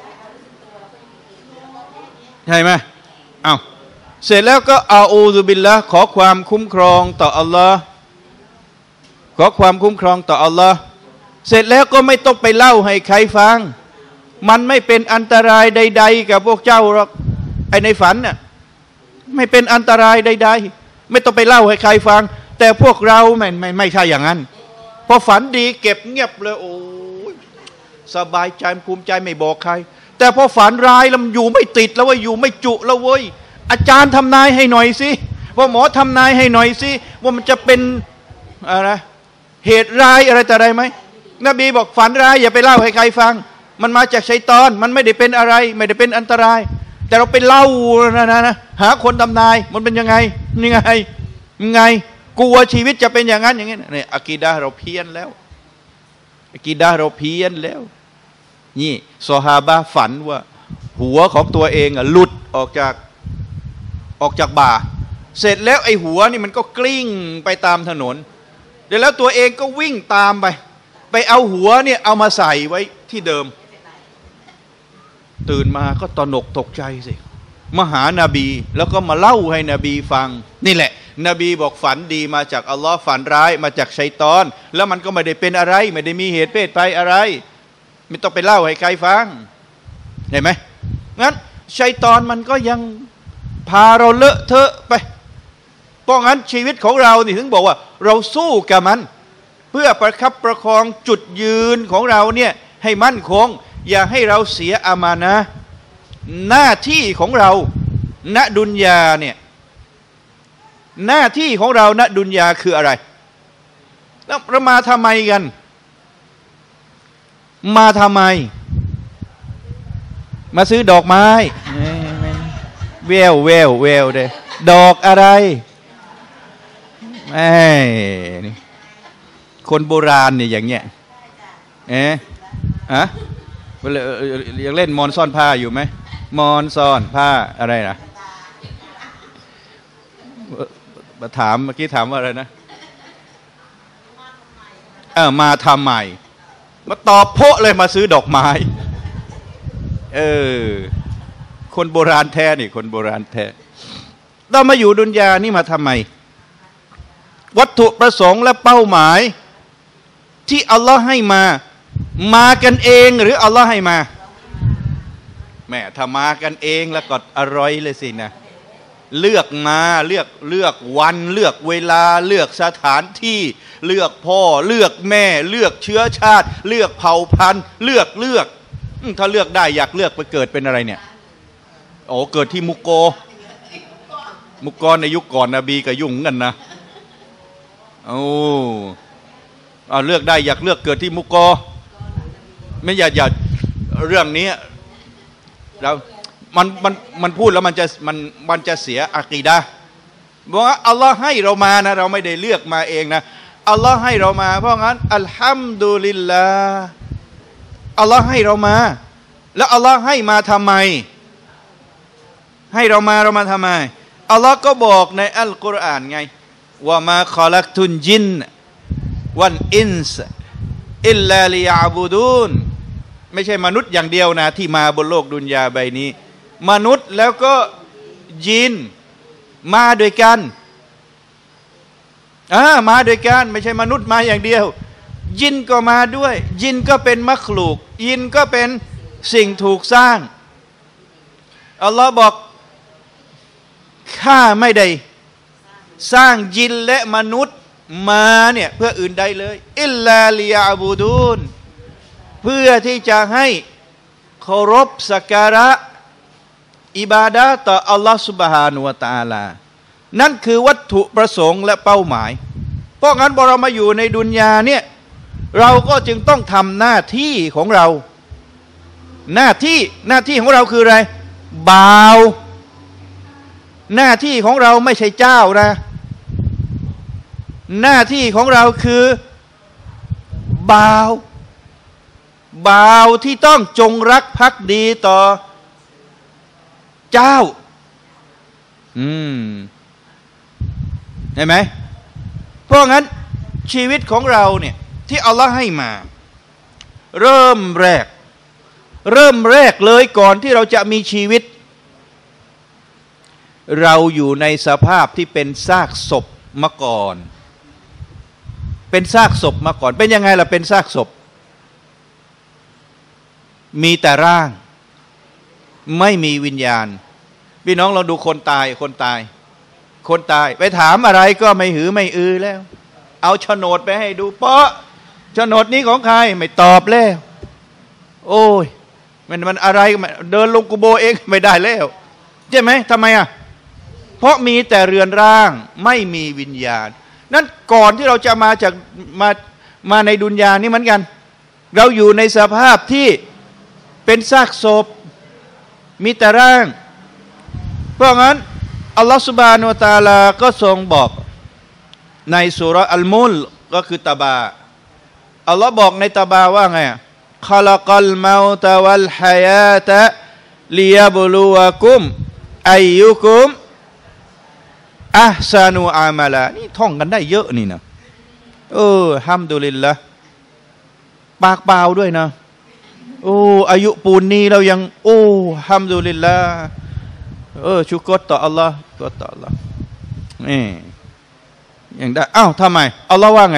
ใช่ไหมเอา เสร็จแล้วก็อาอูซุบิลละขอความคุ้มครองต่ออัลลอฮ์ขอความคุ้มครองต่ออัลลอฮ์เสร็จแล้วก็ไม่ต้องไปเล่าให้ใครฟังมันไม่เป็นอันตรายใดๆกับพวกเจ้าหรอกไอในฝันน่ะไม่เป็นอันตรายใดๆไม่ต้องไปเล่าให้ใครฟังแต่พวกเราไม่ไม่ไม่ใช่อย่างนั้นพอฝันดีเก็บเงียบเลยโอ้ยสบายใจภูมิใจไม่บอกใครแต่พอฝันร้ายแล้วมันอยู่ไม่ติดแล้วว่าอยู่ไม่จุแล้วเว้ยอาจารย์ทำนายให้หน่อยสิว่าหมอทำนายให้หน่อยสิว่ามันจะเป็นอะไรเหตุร้ายอะไรแต่อะไรไหมนบีบอกฝันร้ายอย่าไปเล่าให้ใครฟังมันมาจากชัยฏอนมันไม่ได้เป็นอะไรไม่ได้เป็นอันตรายแต่เราไปเล่านะนะนะหาคนทำนายมันเป็นยังไงนี่ไงยังไงกลัวชีวิตจะเป็นอย่างนั้นอย่างนี้เนี่ยอะกีดะห์เราเพี้ยนแล้วอะกีดะห์เราเพี้ยนแล้วนี่ซอฮาบะห์ฝันว่าหัวของตัวเองอ่ะหลุดออกจากออกจากบ่าเสร็จแล้วไอ้หัวนี่มันก็กลิ้งไปตามถนนเดี๋ยวแล้วตัวเองก็วิ่งตามไปไปเอาหัวเนี่ยเอามาใส่ไว้ที่เดิมตื่นมาก็ตระหนกตกใจสิมาหานาบีแล้วก็มาเล่าให้นบีฟังนี่แหละนบีบอกฝันดีมาจากอัลลอฮ์ฝันร้ายมาจากชัยฏอนแล้วมันก็ไม่ได้เป็นอะไรไม่ได้มีเหตุเพศภัยอะไรไม่ต้องไปเล่าให้ใครฟังเห็นไหมงั้นชัยฏอนมันก็ยังพาเราเลอะเทอะไปเพราะงั้นชีวิตของเรานี่ถึงบอกว่าเราสู้กับมันเพื่อประคับประคองจุดยืนของเราเนี่ยให้มั่นคงอย่าให้เราเสียอามานะห์หน้าที่ของเราณดุนยาเนี่ยหน้าที่ของเราณดุนยาคืออะไรแล้วเรามาทำไมกันมาทำไมมาซื้อดอกไม้เวลเวลเวลเด้ดอกอะไรไอ้นี่คนโบราณเนี่ยอย่างเงี้ยเอ๊ะอะยังเล่นมอนซ่อนผ้าอยู่ไหมมอนซ่อนผ้าอะไรนะมาถามเมื่อกี้ถามว่าอะไรนะเออมาทำใหม่มาตอบโพะเลยมาซื้อดอกไม้เออคนโบราณแท้นี่คนโบราณแท้เรามาอยู่ดุนยานี่มาทำไมวัตถุประสงค์และเป้าหมายที่อัลลอฮ์ให้มามากันเองหรืออัลลอฮ์ให้มาแม่ถ้ามากันเองแล้วก็อร่อยเลยสินะเลือกมาเลือกเลือกวันเลือกเวลาเลือกสถานที่เลือกพ่อเลือกแม่เลือกเชื้อชาติเลือกเผ่าพันธุ์เลือกเลือกถ้าเลือกได้อยากเลือกไปเกิดเป็นอะไรเนี่ยโอ้เกิดที่มุกโกมุกกรในยุคก่อนนบีก็ยุ่งกันนะโอ้เอาเลือกได้อยากเลือกเกิดที่มุกกอไม่อยากอยากเรื่องนี้แล้วมันมันมันพูดแล้วมันจะมันมันจะเสียอะกีดะห์บอกว่าอัลลอฮ์ให้เรามานะเราไม่ได้เลือกมาเองนะอัลลอฮ์ให้เรามาเพราะงั้นอัลฮัมดุลิลลาห์อัลลอฮ์ให้เรามาแล้วอัลลอฮ์ให้มาทำไมให้เรามาเรามาทำไมอัลลอฮ์ก็บอกในอัลกุรอานไงว่ามาคอลักตุนจินวันอินส์อิลลาลิยาบูดูนไม่ใช่มนุษย์อย่างเดียวนะที่มาบนโลกดุนยาใบนี้มนุษย์แล้วก็ยินมาด้วยกันอ่ามาด้วยกันไม่ใช่มนุษย์มาอย่างเดียวยินก็มาด้วยยินก็เป็นมักลูกยินก็เป็นสิ่งถูกสร้างอัลลอฮ์บอกข้าไม่ได้สร้างยินและมนุษย์มาเนี่ยเพื่ออื่นใดเลยอิลลาลิยาบูดูนเพื่อที่จะให้เคารพสักการะอิบาดะห์ต่ออัลลอฮ์ซุบฮานะฮูวะตะอาลานั่นคือวัตถุประสงค์และเป้าหมายเพราะงั้นพอเรามาอยู่ในดุนยาเนี่ยเราก็จึงต้องทำหน้าที่ของเราหน้าที่หน้าที่ของเราคืออะไรบ่าวหน้าที่ของเราไม่ใช่เจ้านะหน้าที่ของเราคือบ่าวบ่าวที่ต้องจงรักภักดีต่อเจ้าอืมเห็นไหมเพราะงั้นชีวิตของเราเนี่ยที่อัลลอฮ์ให้มาเริ่มแรกเริ่มแรกเลยก่อนที่เราจะมีชีวิตเราอยู่ในสภาพที่เป็นซากศพมาก่อนเป็นซากศพมาก่อนเป็นยังไงล่ะเป็นซากศพมีแต่ร่างไม่มีวิญญาณพี่น้องเราดูคนตายคนตายคนตายไปถามอะไรก็ไม่หือไม่อือแล้วเอาโฉนดไปให้ดูเพราะโฉนดนี้ของใครไม่ตอบแล้วโอ้ยมันมันอะไรเดินลงกุโบเองไม่ได้แล้วใช่ไหมทำไมอ่ะเพราะมีแต่เรือนร่างไม่มีวิญญาณนั้นก่อนที่เราจะมาจากมามาในดุนยานี่เหมือนกันเราอยู่ในสภาพที่เป็นซากศพมีแต่ร่างเพราะงั้นอัลลอฮฺซุบฮานะฮูวะตะอาลาก็ทรงบอกในซูเราะห์อัลมุลก็คือตะบาอัลลอฮ์บอกในตะบาว่าไงขะลักัลเมาตะวัลฮะยาตะลิยะบลุวะกุมอัยยุกุมอัห์ซานุอามัลานี่ท่องกันได้เยอะนี่นะเออฮัมดุลิลละปากเปล่าด้วยนะโอ้อายุปูนนี้เรายังโอ้ฮัมดุลิลละเออชุกรต่ออัลลอฮ์ก็ต่ออัลลอฮ์นี่อย่างได้อ้าวทำไมอัลลอฮ์ว่าไง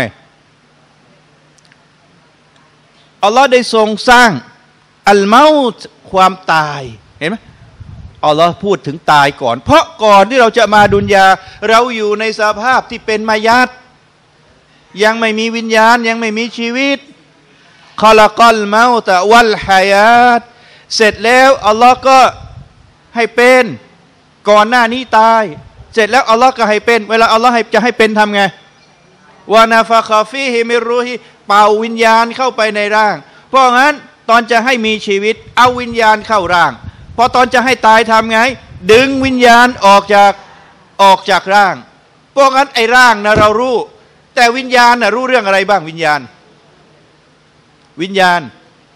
อัลลอฮ์ได้ทรงสร้างอัลเมาต์ความตายเห็นไหมอัลลอฮ์พูดถึงตายก่อนเพราะก่อนที่เราจะมาดุนยาเราอยู่ในสภาพที่เป็นมายาตยังไม่มีวิญญาณยังไม่มีชีวิตขะลักัลเมาตะวัลฮะยาตเสร็จแล้วอัลลอฮ์ก็ให้เป็นก่อนหน้านี้ตายเสร็จแล้วอัลลอฮ์ก็ให้เป็นเวลาอัลลอฮ์ให้จะให้เป็นทำไงวานาฟะคาฟีฮิมิรูฮิเป่าวิญญาณเข้าไปในร่างเพราะงั้นตอนจะให้มีชีวิตเอาวิญญาณเข้าร่างพอตอนจะให้ตายทำไงดึงวิญญาณออกจากออกจากร่างเพราะงั้นไอ้ร่างนะเรารู้แต่วิญญาณนะรู้เรื่องอะไรบ้างวิญญาณวิญญาณ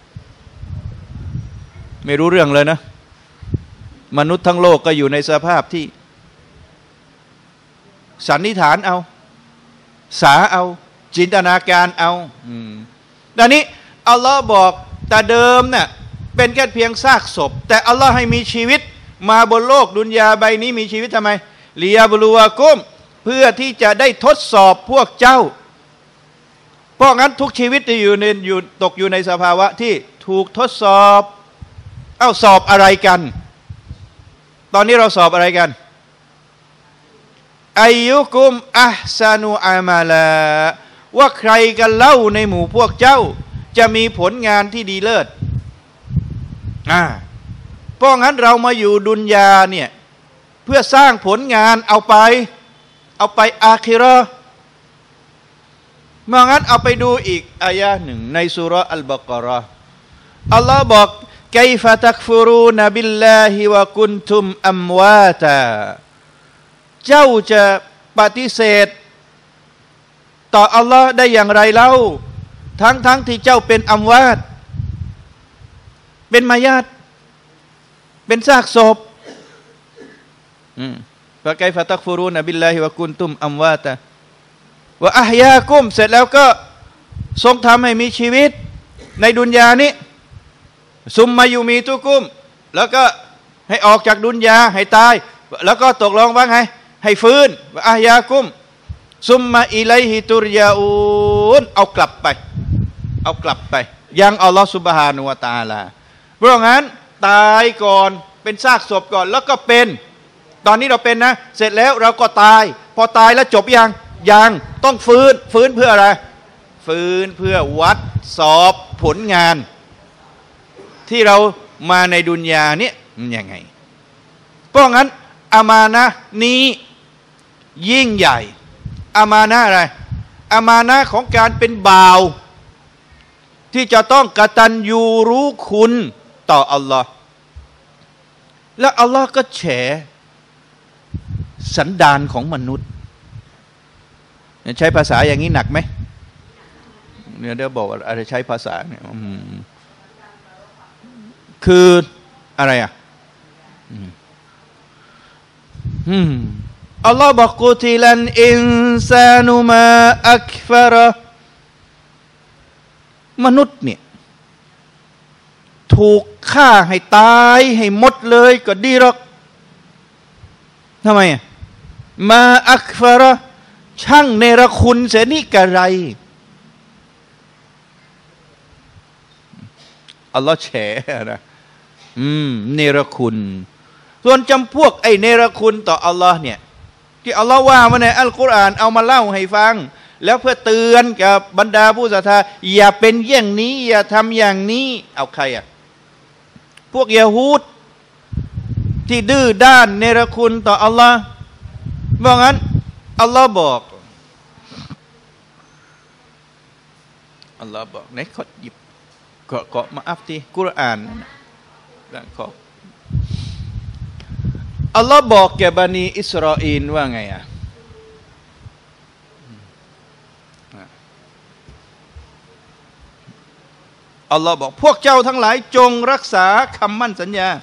ไม่รู้เรื่องเลยนะมนุษย์ทั้งโลกก็อยู่ในสภาพที่สันนิษฐานเอาสาเอาจินตนาการเอาอืมดังนี้อัลลอฮ์บอกแต่เดิมเนี่ยเป็นแค่เพียงซากศพแต่อัลลอฮ์ให้มีชีวิตมาบนโลกดุนยาใบนี้มีชีวิตทำไมลิยาบลูวะกุมเพื่อที่จะได้ทดสอบพวกเจ้าเพราะงั้นทุกชีวิตจะอยู่ในอยู่ตกอยู่ในสภาวะที่ถูกทดสอบเอ้าสอบอะไรกันตอนนี้เราสอบอะไรกันอายุกุมอัห์ซานุอามาลาว่าใครกันเล่าในหมู่พวกเจ้าจะมีผลงานที่ดีเลิศอ่าเพราะงั้นเรามาอยู่ดุนยาเนี่ยเพื่อสร้างผลงานเอาไปเอาไปอาคิเราะห์เมื่องั้นเอาไปดูอีกอายะหนึ่งในซูเราะห์อัลบะเกาะห์อัลลอฮ์บอกكيف تكفرون بالله وكنتم أمواتا เจ้าจะปฏิเสธต่ออัลลอฮ์ได้อย่างไรเล่าทั้งทั้งที่เจ้าเป็นอัมวาตเป็นมายาตเป็นซากศพฟะไกฟะตักฟุรูนบิลลาฮิวะกุนตุมอัมวาตะวะอะฮยากุมเสร็จแล้วก็ทรงทำให้มีชีวิตในดุนยานี้ซุมมายูมีตุกุมแล้วก็ให้ออกจากดุนยาให้ตายแล้วก็ตกลงว่าไงให้ฟื้นวะอะฮยากุมซุมมาอิลัยฮิตุรยาอูนเอากลับไปเอากลับไปยังอัลลอฮฺซุบฮานะฮูวะตะอาลาเพราะงั้นตายก่อนเป็นซากศพก่อนแล้วก็เป็นตอนนี้เราเป็นนะเสร็จแล้วเราก็ตายพอตายแล้วจบยังยังต้องฟื้นฟื้นเพื่ออะไรฟื้นเพื่อวัดสอบผลงานที่เรามาในดุนยาเนี่ยมันยังไงเพราะงั้นอามานะนี้ยิ่งใหญ่อามานะอะไรอามานะของการเป็นบ่าวที่จะต้องกตัญญูรู้คุณต่ออัลลอฮ์และอัลลอฮ์ก็แฉสันดานของมนุษย์ใช้ภาษาอย่างนี้หนักไหมเนี่ยเดี๋ยวบอกอะไรใช้ภาษาเนี่ยคืออะไรอ่ะอัลลอฮ์บอกกุติลันอินซานุมาอักฟะระมนุษย์เนี่ยถูกฆ่าให้ตายให้หมดเลยก็ดีหรอกทำไมอ่ะมาอักฟะระช่างเนรคุณเสียนี่กะไรอัลลอฮ์แฉนะอืมเนรคุณส่วนจำพวกไอ้เนรคุณต่ออัลลอฮ์เนี่ยที่อัลลอฮ์ว่ามาในอัลกุรอานเอามาเล่าให้ฟังแล้วเพื่อเตือนกับบรรดาผู้ศรัทธาอย่าเป็นอย่างนี้อย่าทำอย่างนี้เอาใครอ่ะพวกยะฮูดที่ดื้อด้านเนรคุณต่ออัลลอฮ์ว่างั้นอัลลอฮ์บอกอัลลอฮ์บอกไหนขอหยิบขอขอมาอัฟทีกุรอานนั่นขออัลลอฮ์บอกแก่บันีอิสราเอลว่าไงอ่ะอัลลอฮ์บอกพวกเจ้าทั้งหลายจงรักษาคำมั่นสัญญา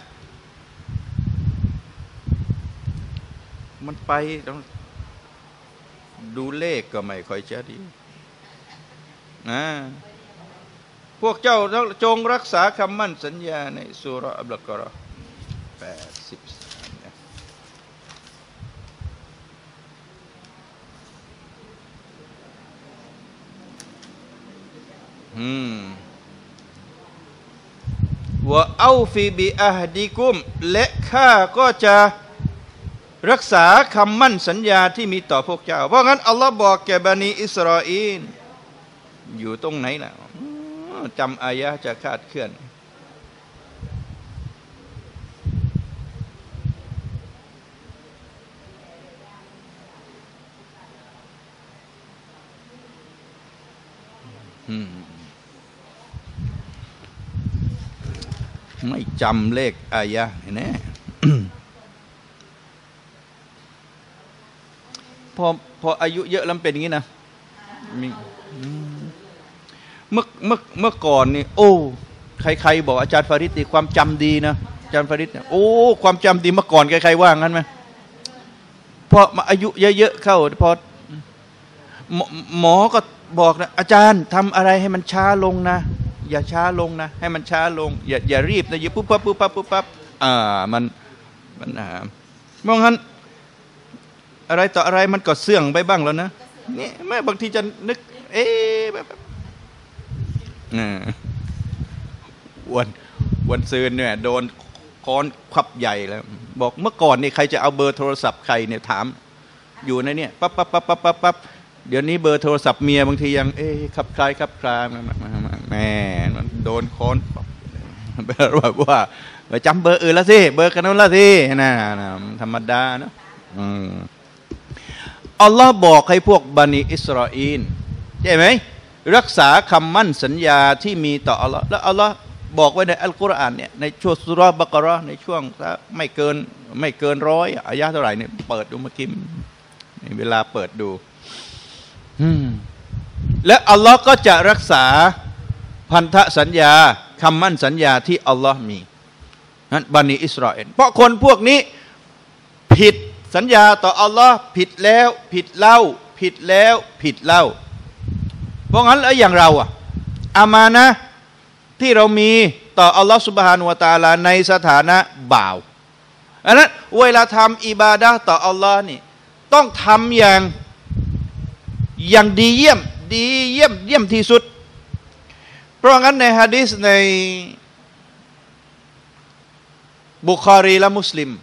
มันไปต้องดูเลขก็ไม่ค่อยจะดีนะพวกเจ้าจงรักษาคำมั่นสัญญาในซูเราะห์อัลบะเกาะเราะห์แปดสิบสามนะอืมว่าเอาฟีบิอะฮดิกุมและข้าก็จะรักษาคำมั่นสัญญาที่มีต่อพวกเจ้าเพราะงั้นอัลลอฮ์บอกแก่บันีอิสราเอลอยู่ตรงไหนล่ะจำอายะห์จะคาดเคลื่อนไม่จำเลขอายะห์แน่พอพออายุเยอะแล้วเป็นอย่างนี้นะมีเมื่อเมื่อเมื่อก่อนนี่โอ้ใครๆบอกอาจารย์ฟาริดความจำดีนะอาจารย์ฟาริดโอ้ความจำดีเมื่อก่อนใครๆว่างั้นไหมพอมาอายุเยอะๆเข้าพอหมอก็บอกนะอาจารย์ทำอะไรให้มันช้าลงนะอย่าช้าลงนะให้มันช้าลงอย่าอย่ารีบนะอย่าปุ๊บปั๊บปุ๊บปั๊บปุ๊บปั๊บอ่ามันมันอ่าเพราะงั้นอะไรต่ออะไรมันก็เสื่องไปบ้างแล้วนะนี่แม่บางทีจะนึกเอ๊ะแบบวันวันซืนเนี่ยโดนค้อนขับใหญ่แล้วบอกเมื่อก่อนนี่ใครจะเอาเบอร์โทรศัพท์ใครเนี่ยถามอยู่ในเนี่ยปั๊บปั๊บปั๊บปั๊บปั๊บปั๊บเดี๋ยวนี้เบอร์โทรศัพท์เมียบางทียังเอ๊ะขับคลายขับคลายแม่มันโดนค้อนแบบว่าไปจำเบอร์อื่นละสิเบอร์กันนู้นละสินะธรรมดาเนาะอัลลอฮ์บอกให้พวกบันิอิสราเอลใช่ไหมรักษาคำมั่นสัญญาที่มีต่ออัลลอฮ์แล้วอัลลอฮ์บอกไว้ในอัลกุรอานเนี่ยในช่วงสุราะห์บะเกาะเราะห์ในช่วงไม่เกินไม่เกินร้อยอายะห์เท่าไหร่เนี่ยเปิดดูเมื่อกี้เวลาเปิดดูและอัลลอฮ์ก็จะรักษาพันธสัญญาคำมั่นสัญญาที่อัลลอฮ์มีนั้นบันิอิสราเอลเพราะคนพวกนี้ผิดสัญญาต่ออัลลอฮ์ผิดแล้วผิดเล่าผิดแล้วผิดเล่าเพราะงั้นแล้วอย่างเราอะอามานะห์ที่เรามีต่ออัลลอฮ์ซุบฮานะฮูวะตะอาลาในสถานะบ่าวอันนั้นเวลาทำอิบาดะห์ต่ออัลลอฮ์นี่ต้องทำอย่างอย่างดีเยี่ยมดีเยี่ยมเยี่ยมที่สุดเพราะงั้นในหะดีษในบุคอรีและมุสลิม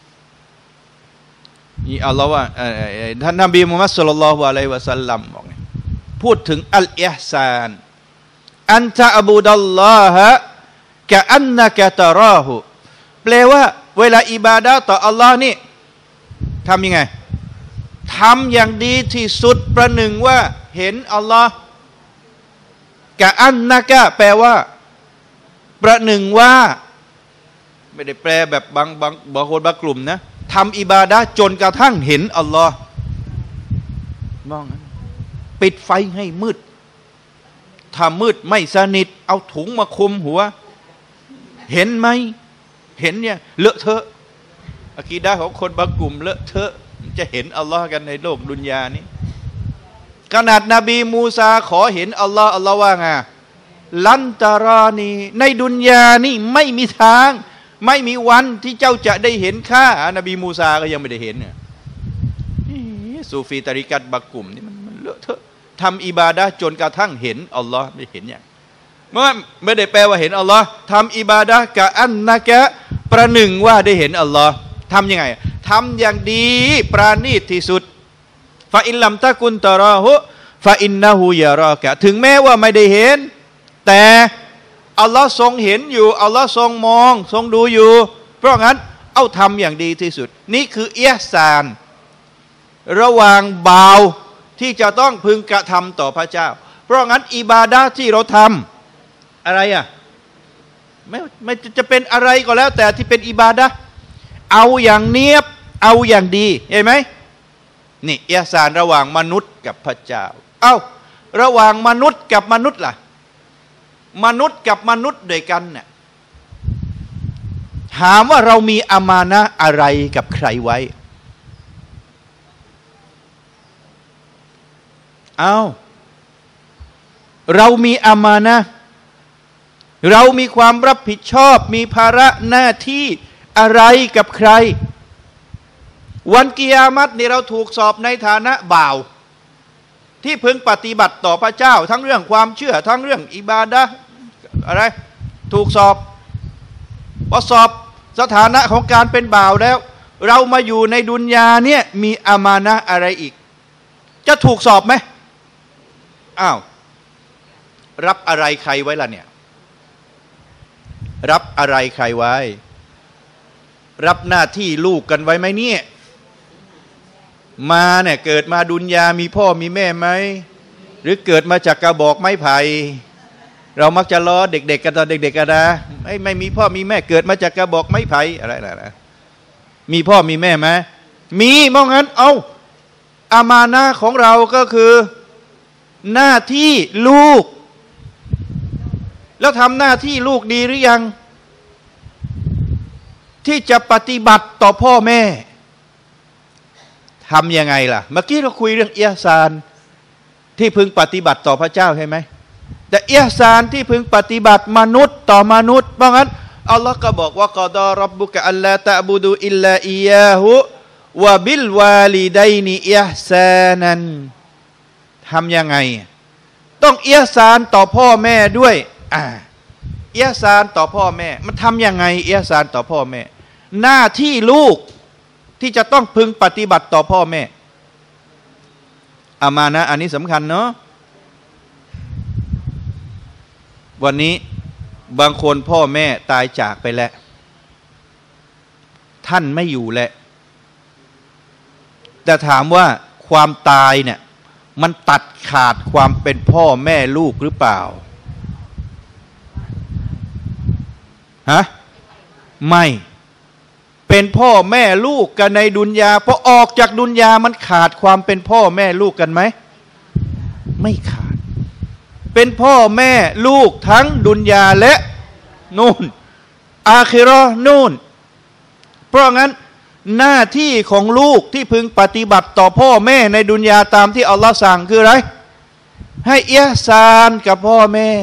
นี่อัลลอฮ์ว่าท่านนบีมุฮัมมัดศ็อลลัลลอฮุอะลัยฮิวะซัลลัมบอกพูดถึงอัลอิห์ซานอันตะอบูดัลลอฮะกะอันนะกะตะราหูแปลว่าเวลาอิบาดะห์ต่ออัลลอฮ์นี่ทำยังไงทำอย่างดีที่สุดประหนึ่งว่าเห็นอัลลอฮ์กะอันนะกะแปลว่าประหนึ่งว่าไม่ได้แปลแบบบางบางบางคนบางกลุ่มนะทำอิบาดะห์จนกระทั่งเห็นอัลลอฮ์มองปิดไฟให้มืดถ้ามืดไม่สนิทเอาถุงมาคลุมหัวเห็นไหมเห็นเนี่ยเลอะเทอะอะกีดะห์ของคนบางกลุ่มเลอะเทอะจะเห็นอัลลอฮ์กันในโลกดุนยานี้ขนาดนบีมูซาขอเห็นอัลลอฮ์อัลลอฮ์ว่าไงลันตารานีในดุนยานี่ไม่มีทางไม่มีวันที่เจ้าจะได้เห็นข้านบีมูซาก็ยังไม่ได้เห็นเนี่ยซูฟีตาริกัตบางกลุ่มนี่มันมันเลอะเทอะทำอิบาดะห์จนกระทั่งเห็นอัลลอฮ์ไม่เห็นอย่างเมื่อไม่ได้แปลว่าเห็นอัลลอฮ์ทำอิบาดะห์กะอันนะกะประหนึ่งว่าได้เห็นอัลลอฮ์ทำยังไงทำอย่างดีปราณีตที่สุดฟาอินลัมตะกุนตะราหุฟาอินนะฮูยะรอกะถึงแม้ว่าไม่ได้เห็นแต่อัลลอฮ์ทรงเห็นอยู่อัลลอฮ์ทรงมองทรงดูอยู่เพราะงั้นเอาทำอย่างดีที่สุดนี่คืออิห์ซานระหว่างบ่าวที่จะต้องพึงกระทำต่อพระเจ้าเพราะงั้นอิบาดะห์ที่เราทำอะไรอ่ะไม่ไม่จะเป็นอะไรก็แล้วแต่ที่เป็นอิบาดะห์เอาอย่างเนียบเอาอย่างดีเห็นไหมนี่อิห์ซานระหว่างมนุษย์กับพระเจ้าเอ้าระหว่างมนุษย์กับมนุษย์ล่ะมนุษย์กับมนุษย์ด้วยกันเนี่ยถามว่าเรามีอามานะห์อะไรกับใครไว้เอาเรามีอามานะห์เรามีความรับผิดชอบมีภาระหน้าที่อะไรกับใครวันกิยามัตนี่เราถูกสอบในฐานะบ่าวที่พึงปฏิบัติต่อพระเจ้าทั้งเรื่องความเชื่อทั้งเรื่องอิบาดะห์อะไรถูกสอบพอสอบสถานะของการเป็นบ่าวแล้วเรามาอยู่ในดุนยาเนี่ยมีอามานะห์อะไรอีกจะถูกสอบไหมอ้าวรับอะไรใครไว้ล่ะเนี่ยรับอะไรใครไว้รับหน้าที่ลูกกันไว้ไหมเนี่ยมาเนี่ยเกิดมาดุนยามีพ่อมีแม่ไหมหรือเกิดมาจากกระบอกไม้ไผ่เรามักจะล้อเด็กๆกันตอนเด็กๆกันนะไม่ไม่มีพ่อมีแม่เกิดมาจากกระบอกไม้ไผ่อะไรนะมีพ่อมีแม่ไหมมีเพราะงั้นเอาอามานะห์ของเราก็คือหน้าที่ลูกแล้วทำหน้าที่ลูกดีหรือยังที่จะปฏิบัติต่อพ่อแม่ทำยังไงล่ะเมื่อกี้เราคุยเรื่องอิห์ซานที่พึงปฏิบัติต่อพระเจ้าใช่ไหมแต่อิห์ซานที่พึงปฏิบัติมนุษย์ต่อมนุษย์เพราะงั้นอัลลอฮ์ก็บอกว่ากอฎอร็อบบุกะอัลลาตะบุดุอิลลาอิยาฮุวะบิลวาลิดัยนิอิห์ซานันทำยังไงต้องอิห์ซานต่อพ่อแม่ด้วยอ่าอิห์ซานต่อพ่อแม่มันทำยังไงอิห์ซานต่อพ่อแม่หน้าที่ลูกที่จะต้องพึงปฏิบัติต่อพ่อแม่อามานะห์อันนี้สำคัญเนาะวันนี้บางคนพ่อแม่ตายจากไปแล้วท่านไม่อยู่แล้วแต่ถามว่าความตายเนี่ยมันตัดขาดความเป็นพ่อแม่ลูกหรือเปล่าฮะไม่เป็นพ่อแม่ลูกกันในดุนยาพอออกจากดุนยามันขาดความเป็นพ่อแม่ลูกกันไหมไม่ขาดเป็นพ่อแม่ลูกทั้งดุนยาและนู่นอาคิเราะห์นู่นเพราะงั้นหน้าที่ของลูกที่พึงปฏิบัติต่อพ่อแม่ในดุนยาตามที่อัลลอฮ์สั่งคืออะไรให้อิห์ซานกับพ่อแม่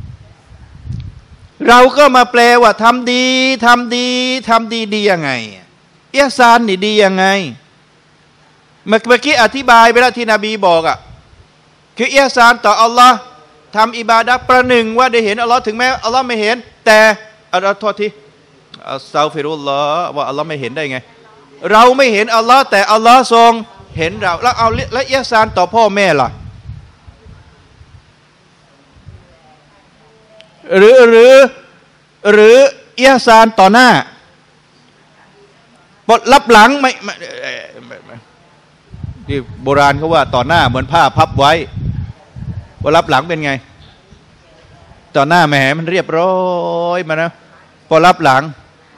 เราก็มาแปลว่าทำดีทำดีทำดีดียังไงอิห์ซานนี่ดียังไงเมื่อกี้อธิบายไปแล้วที่นบีบอกอ่ะคืออิห์ซานต่ออัลลอฮ์ทำอิบาดะห์ประหนึ่งว่าได้เห็นอัลลอฮ์ถึงแม้อัลลอฮ์ไม่เห็นแต่อัลลอฮ์โทษทีอัสซาฟิรุลลอฮ์ว่าอัลลอฮ์ไม่เห็นได้ไงเราไม่เห็นอัลลอฮ์แต่อัลลอฮ์ทรงเห็นเราแล้วเอาแล้วอิห์ซานต่อพ่อแม่ล่ะหรือหรือหรืออิห์ซานต่อหน้าบทรับหลังไม่ที่โบราณเขาว่าต่อหน้าเหมือนผ้าพับไว้พอรับหลังเป็นไงต่อหน้าแหมมันเรียบร้อยมานะพอรับหลัง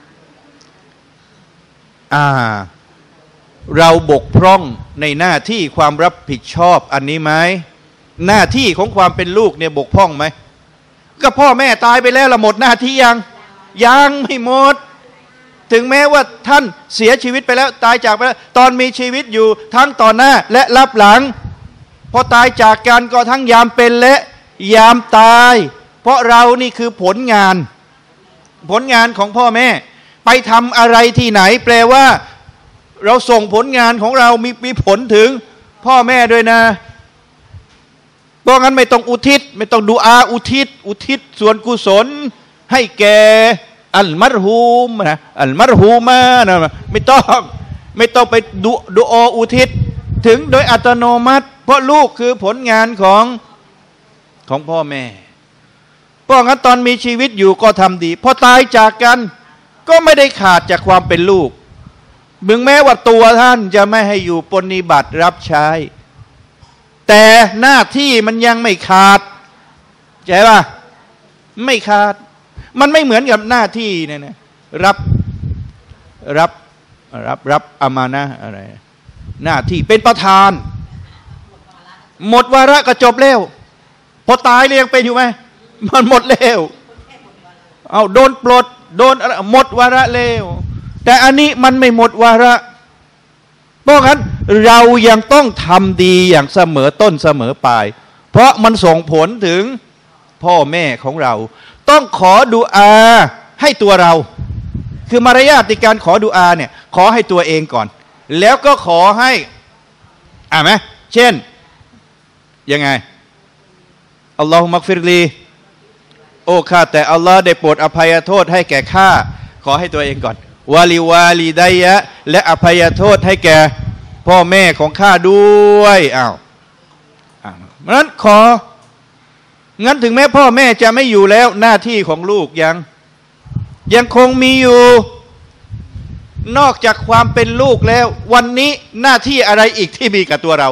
อ่าเราบกพร่องในหน้าที่ความรับผิดชอบอันนี้ไหมหน้าที่ของความเป็นลูกเนี่ยบกพร่องไหมก็พ่อแม่ตายไปแล้วละหมดหน้าที่ยังยังไม่หมดถึงแม้ว่าท่านเสียชีวิตไปแล้วตายจากไปแล้วตอนมีชีวิตอยู่ทั้งต่อหน้าและรับหลังพอตายจากกันก็ทั้งยามเป็นและยามตายเพราะเรานี่คือผลงานผลงานของพ่อแม่ไปทำอะไรที่ไหนแปลว่าเราส่งผลงานของเรามีมีผลถึงพ่อแม่ด้วยนะเพราะงั้นไม่ต้องอุทิศไม่ต้องดูอาอุทิศอุทิศส่วนกุศลให้แก่อัลมัรฮูมนะอัลมัรฮูมานะไม่ต้องไม่ต้องไปดูดูอาอุทิศถึงโดยอัตโนมัติเพราะลูกคือผลงานของของพ่อแม่เพราะงั้นตอนมีชีวิตอยู่ก็ทำดีพอตายจากกันก็ไม่ได้ขาดจากความเป็นลูกถึงแม้ว่าตัวท่านจะไม่ให้อยู่ปฏิบัติรับใช้แต่หน้าที่มันยังไม่ขาดใช่ป่ะไม่ขาดมันไม่เหมือนกับหน้าที่เนี่ยนะรับรับรับรับอามานะห์อะไรหน้าที่เป็นประธานหมดวาระก็จบแล้วพอตายเลยยังเป็นอยู่ไหมมันหมดแล้วเอาโดนปลดโดนหมดวาระแล้วแต่อันนี้มันไม่หมดวาระเพราะงั้นเรายังต้องทำดีอย่างเสมอต้นเสมอปลายเพราะมันส่งผลถึงพ่อแม่ของเราต้องขอดุอาให้ตัวเราคือมารยาทในการขอดุอาเนี่ยขอให้ตัวเองก่อนแล้วก็ขอให้อ่าไหมเช่นยังไงอัลลอฮุมักฟิรลีโอ้ข้าแต่อัลลอฮ์ได้โปรดอภัยโทษให้แก่ข้าขอให้ตัวเองก่อนวาลิวาลีไดยะและอภัยโทษให้แก่พ่อแม่ของข้าด้วยอ้าวเพราะนั้นของั้นถึงแม้พ่อแม่จะไม่อยู่แล้วหน้าที่ของลูกยังยังคงมีอยู่นอกจากความเป็นลูกแล้ววันนี้หน้าที่อะไรอีกที่มีกับตัวเรา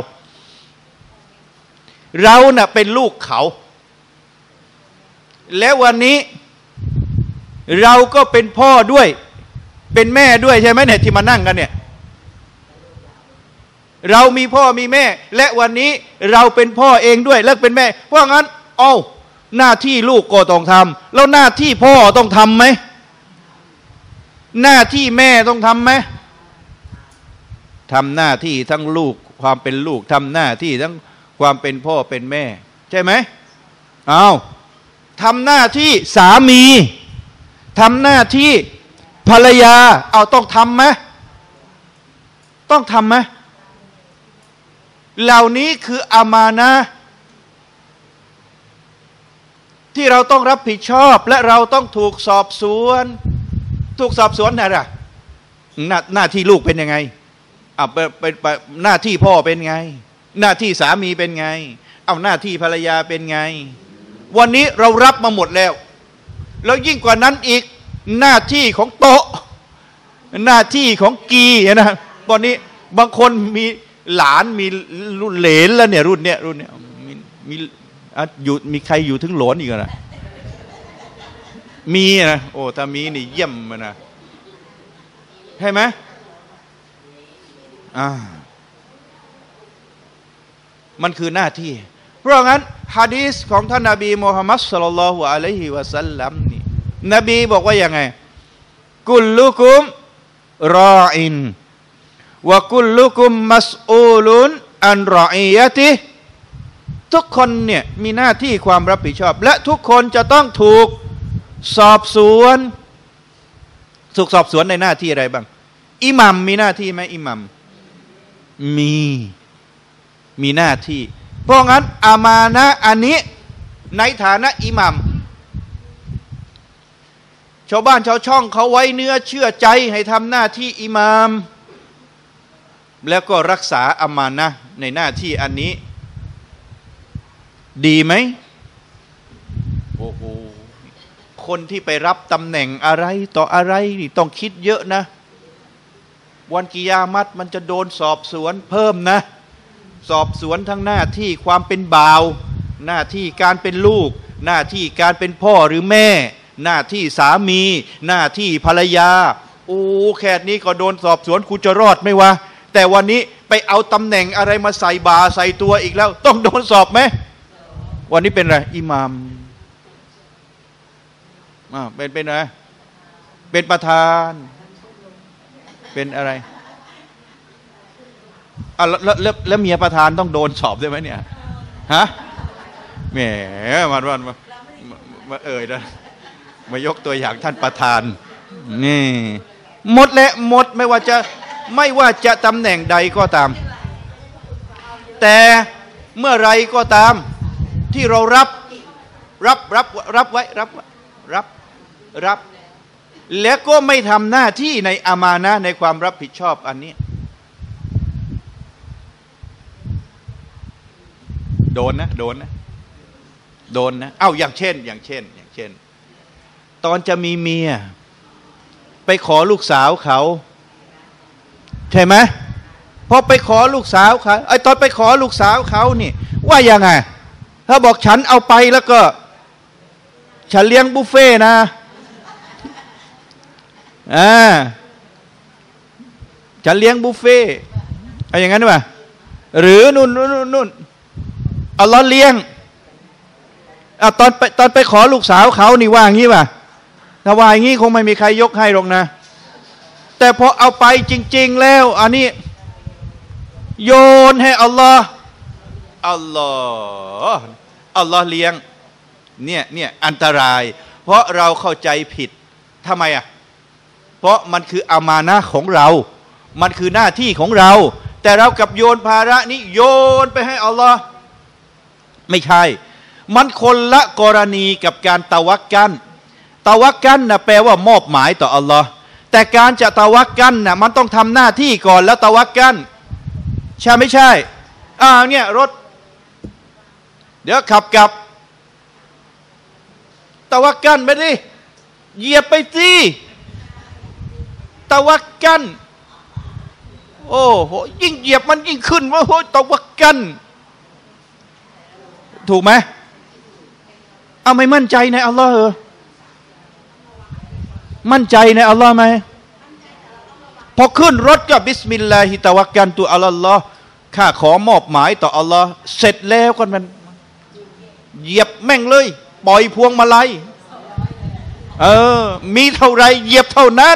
เราน่ะเป็นลูกเขาแล้ววันนี้เราก็เป็นพ่อด้วยเป็นแม่ด้วยใช่ไหมเนี่ยที่มานั่งกันเนี่ยเรามีพ่อมีแม่และวันนี้เราเป็นพ่อเองด้วยและเป็นแม่เพราะงั้นเอ้าหน้าที่ลูกก็ต้องทำแล้วหน้าที่พ่อต้องทำไหมหน้าที่แม่ต้องทำไหมทำหน้าที่ทั้งลูกความเป็นลูกทำหน้าที่ทั้งความเป็นพ่อเป็นแม่ใช่ไหมเอาทำหน้าที่สามีทำหน้าที่ภรรยาเอาต้องทำไหมต้องทำไหมเหล่านี้คืออามานะห์ที่เราต้องรับผิดชอบและเราต้องถูกสอบสวนถูกสอบสวนอะไรหน้าหน้าที่ลูกเป็นยังไงอ่ะเป็นหน้าที่พ่อเป็นไงหน้าที่สามีเป็นไงเอาหน้าที่ภรรยาเป็นไงวันนี้เรารับมาหมดแล้วแล้วยิ่งกว่านั้นอีกหน้าที่ของโต๊ะหน้าที่ของกีนะตอนนี้บางคนมีหลานมีเหลนแล้วเนี่ยรุ่นเนี้ยรุ่นเนี้ยมีมีอยู่มีใครอยู่ถึงหลนอีกนะมีนะโอ้ถ้ามีนี่เยี่ยมนะใช่ไหมอ่ามันคือหน้าที่เพราะงั้นหะดีษของท่านนบีมุฮัมมัดศ็อลลัลลอฮุอะลัยฮิวะซัลลัมนี่นบีบอกว่ายังไงกุลลุกุมรออินวะกุลลุกุมมัสอูลุนอันรออียะติทุกคนเนี่ยมีหน้าที่ความรับผิดชอบและทุกคนจะต้องถูกสอบสวนถูกสอบสวนในหน้าที่อะไรบ้างอิหมัมมีหน้าที่ไหมอิหมัมมีมีหน้าที่เพราะงั้นอามานะห์อันนี้ในฐานะอิหมัมชาวบ้านชาวช่องเขาไว้เนื้อเชื่อใจให้ทำหน้าที่อิหมัมแล้วก็รักษาอามานะห์ในหน้าที่อันนี้ดีไหมโอ้โหคนที่ไปรับตำแหน่งอะไรต่ออะไรนี่ต้องคิดเยอะนะวันกิยามัตมันจะโดนสอบสวนเพิ่มนะสอบสวนทั้งหน้าที่ความเป็นบ่าวหน้าที่การเป็นลูกหน้าที่การเป็นพ่อหรือแม่หน้าที่สามีหน้าที่ภรรยาโอ้แค่นี้ก็โดนสอบสวนกูจะรอดไหมวะแต่วันนี้ไปเอาตำแหน่งอะไรมาใส่บาใส่ตัวอีกแล้วต้องโดนสอบไหมวันนี้เป็นอะไรอิหมัมอ่าเป็นเป็นอะไรเป็นประธานเป็นอะไรอ่ะแล้วแล้วแล้วเมียประธานต้องโดนสอบด้วยไหมเนี่ยฮะแหมมันมันมามาเอ่ยนะมายกตัวอย่างท่านประธานนี่หมดและหมดไม่ว่าจะไม่ว่าจะตำแหน่งใดก็ตามแต่เมื่อไรก็ตามที่เรารับรับรับรับไว้รับรับรับแล้วก็ไม่ทำหน้าที่ในอามานะห์ในความรับผิดชอบอันนี้โดนนะโดนนะโดนนะเอ้าอย่างเช่นอย่างเช่นอย่างเช่นตอนจะมีเมียไปขอลูกสาวเขาใช่ไหมพอไปขอลูกสาวเขาไอ้ตอนไปขอลูกสาวเขานี่ว่ายังไงถ้าบอกฉันเอาไปแล้วก็ฉันเลี้ยงบุฟเฟ่นะอ่าฉันเลี้ยงบุฟเฟ่อะไรอย่างนั้นป่ะหรือนู่นนู่นนู่นเอาล้อเลี้ยงอ่ะตอนไปตอนไปขอลูกสาวเขานี่ว่างี้ป่ะถ้าว่าอย่างงี้คงไม่มีใครยกให้หรอกนะแต่พอเอาไปจริงๆแล้วอันนี้โยนให้อัลลอฮ์อัลลอฮ์อัลลอฮ์เลี้ยงเนี่ยเนี่ยอันตรายเพราะเราเข้าใจผิดทำไมอ่ะเพราะมันคืออามานะห์ของเรามันคือหน้าที่ของเราแต่เรากับโยนภาระนี้โยนไปให้อัลลอฮ์ไม่ใช่มันคนละกรณีกับการตะวักกันตะวักกันนะแปลว่ามอบหมายต่ออัลลอฮ์แต่การจะตะวักกันนะมันต้องทำหน้าที่ก่อนแล้วตะวักกันใช่ไม่ใช่อ่าเนี่ยรถเดี๋ยวขับกลับตะวักกันไปดิเหยียบไปสิตะวักกันโอ้โหยิ่งเหยียบมันยิ่งขึ้นว่าโหตะวักกันถูกไหมเอาไม่มั่นใจในอัลลอฮ์เหรอมั่นใจในอัลลอฮ์ไหมพอขึ้นรถก็บิสมิลลาฮิตะวักกันตุอัลลอฮ์ข้าขอมอบหมายต่ออัลลอฮ์เสร็จแล้วก็มันเหยียบแม่งเลยปล่อยพวงมาลัยเออมีเท่าไรเหยียบเท่านั้น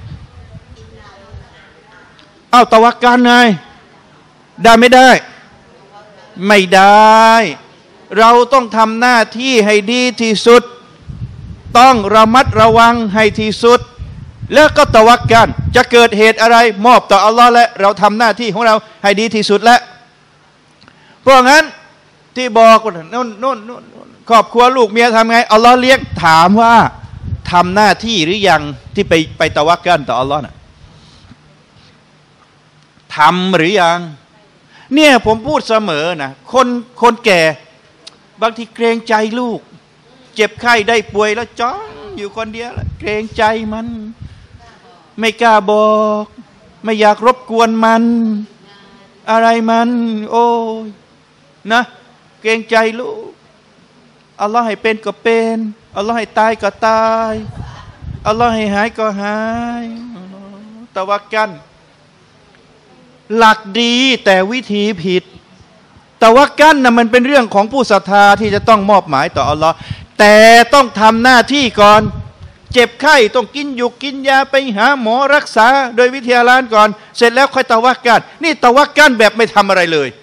เอาตะวักกันไงได้ไม่ได้ไม่ได้เราต้องทำหน้าที่ให้ดีที่สุดต้องระมัดระวังให้ที่สุดแล้วก็ตะวักกันจะเกิดเหตุอะไรมอบต่ออัลลอฮ์และเราทำหน้าที่ของเราให้ดีที่สุดแล้วเพราะงั้นที่บอกว่านู่นนู่นนู่นครอบครัวลูกเมียทำไงอัลลอฮ์เลี้ยงถามว่าทำหน้าที่หรือยังที่ไปไปตะวักกันต่ออัลลอฮ์น่ะทำหรือยังเนี่ยผมพูดเสมอนะคนคนแก่บางทีเกรงใจลูกเจ็บไข้ได้ป่วยแล้วจ้องอยู่คนเดียวเกรงใจมันไม่กล้าบอกไม่อยากรบกวนมันอะไรมันโอ้ยนะเกรงใจลูกอัลลอฮ์ให้เป็นก็เป็นอัลลอฮ์ให้ตายก็ตายอัลลอฮ์ให้หายก็หายตะวักกันหลักดีแต่วิธีผิดตะวักกันนะมันเป็นเรื่องของผู้ศรัทธาที่จะต้องมอบหมายต่ออัลลอฮ์แต่ต้องทำหน้าที่ก่อนเจ็บไข้ต้องกินอยู่กินยาไปหาหมอรักษาโดยวิทยาลานก่อนเสร็จแล้วค่อยตะวักกันนี่ตะวักกันแบบไม่ทำอะไรเลย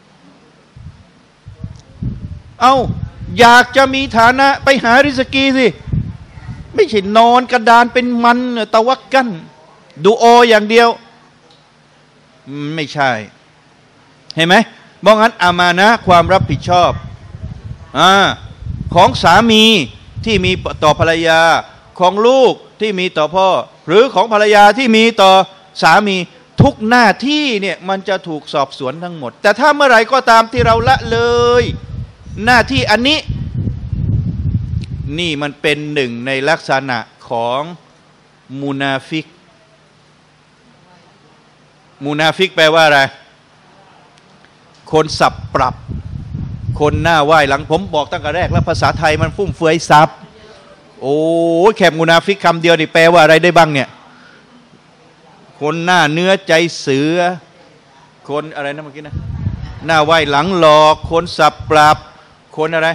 เอาอยากจะมีฐานะไปหาริสกีสิไม่ใช่นอนกระดานเป็นมันตะวักกันดูโออย่างเดียวไม่ใช่เห็นไหมมองงั้นอามานะความรับผิดชอบอ่าของสามีที่มีต่อภรรยาของลูกที่มีต่อพ่อหรือของภรรยาที่มีต่อสามีทุกหน้าที่เนี่ยมันจะถูกสอบสวนทั้งหมดแต่ถ้าเมื่อไหร่ก็ตามที่เราละเลยหน้าที่อันนี้นี่มันเป็นหนึ่งในลักษณะของมุนาฟิกมุนาฟิกแปลว่าอะไรคนสับปรับคนหน้าไหว้หลังผมบอกตั้งแต่แรกแล้วภาษาไทยมันฟุ่มเฟือยซับโอ้แค่มุนาฟิกคำเดียวนี่แปลว่าอะไรได้บ้างเนี่ยคนหน้าเนื้อใจเสือคนอะไรนะเมื่อกี้นะหน้าไหว้หลังหลอกคนสับปรับคนอะไร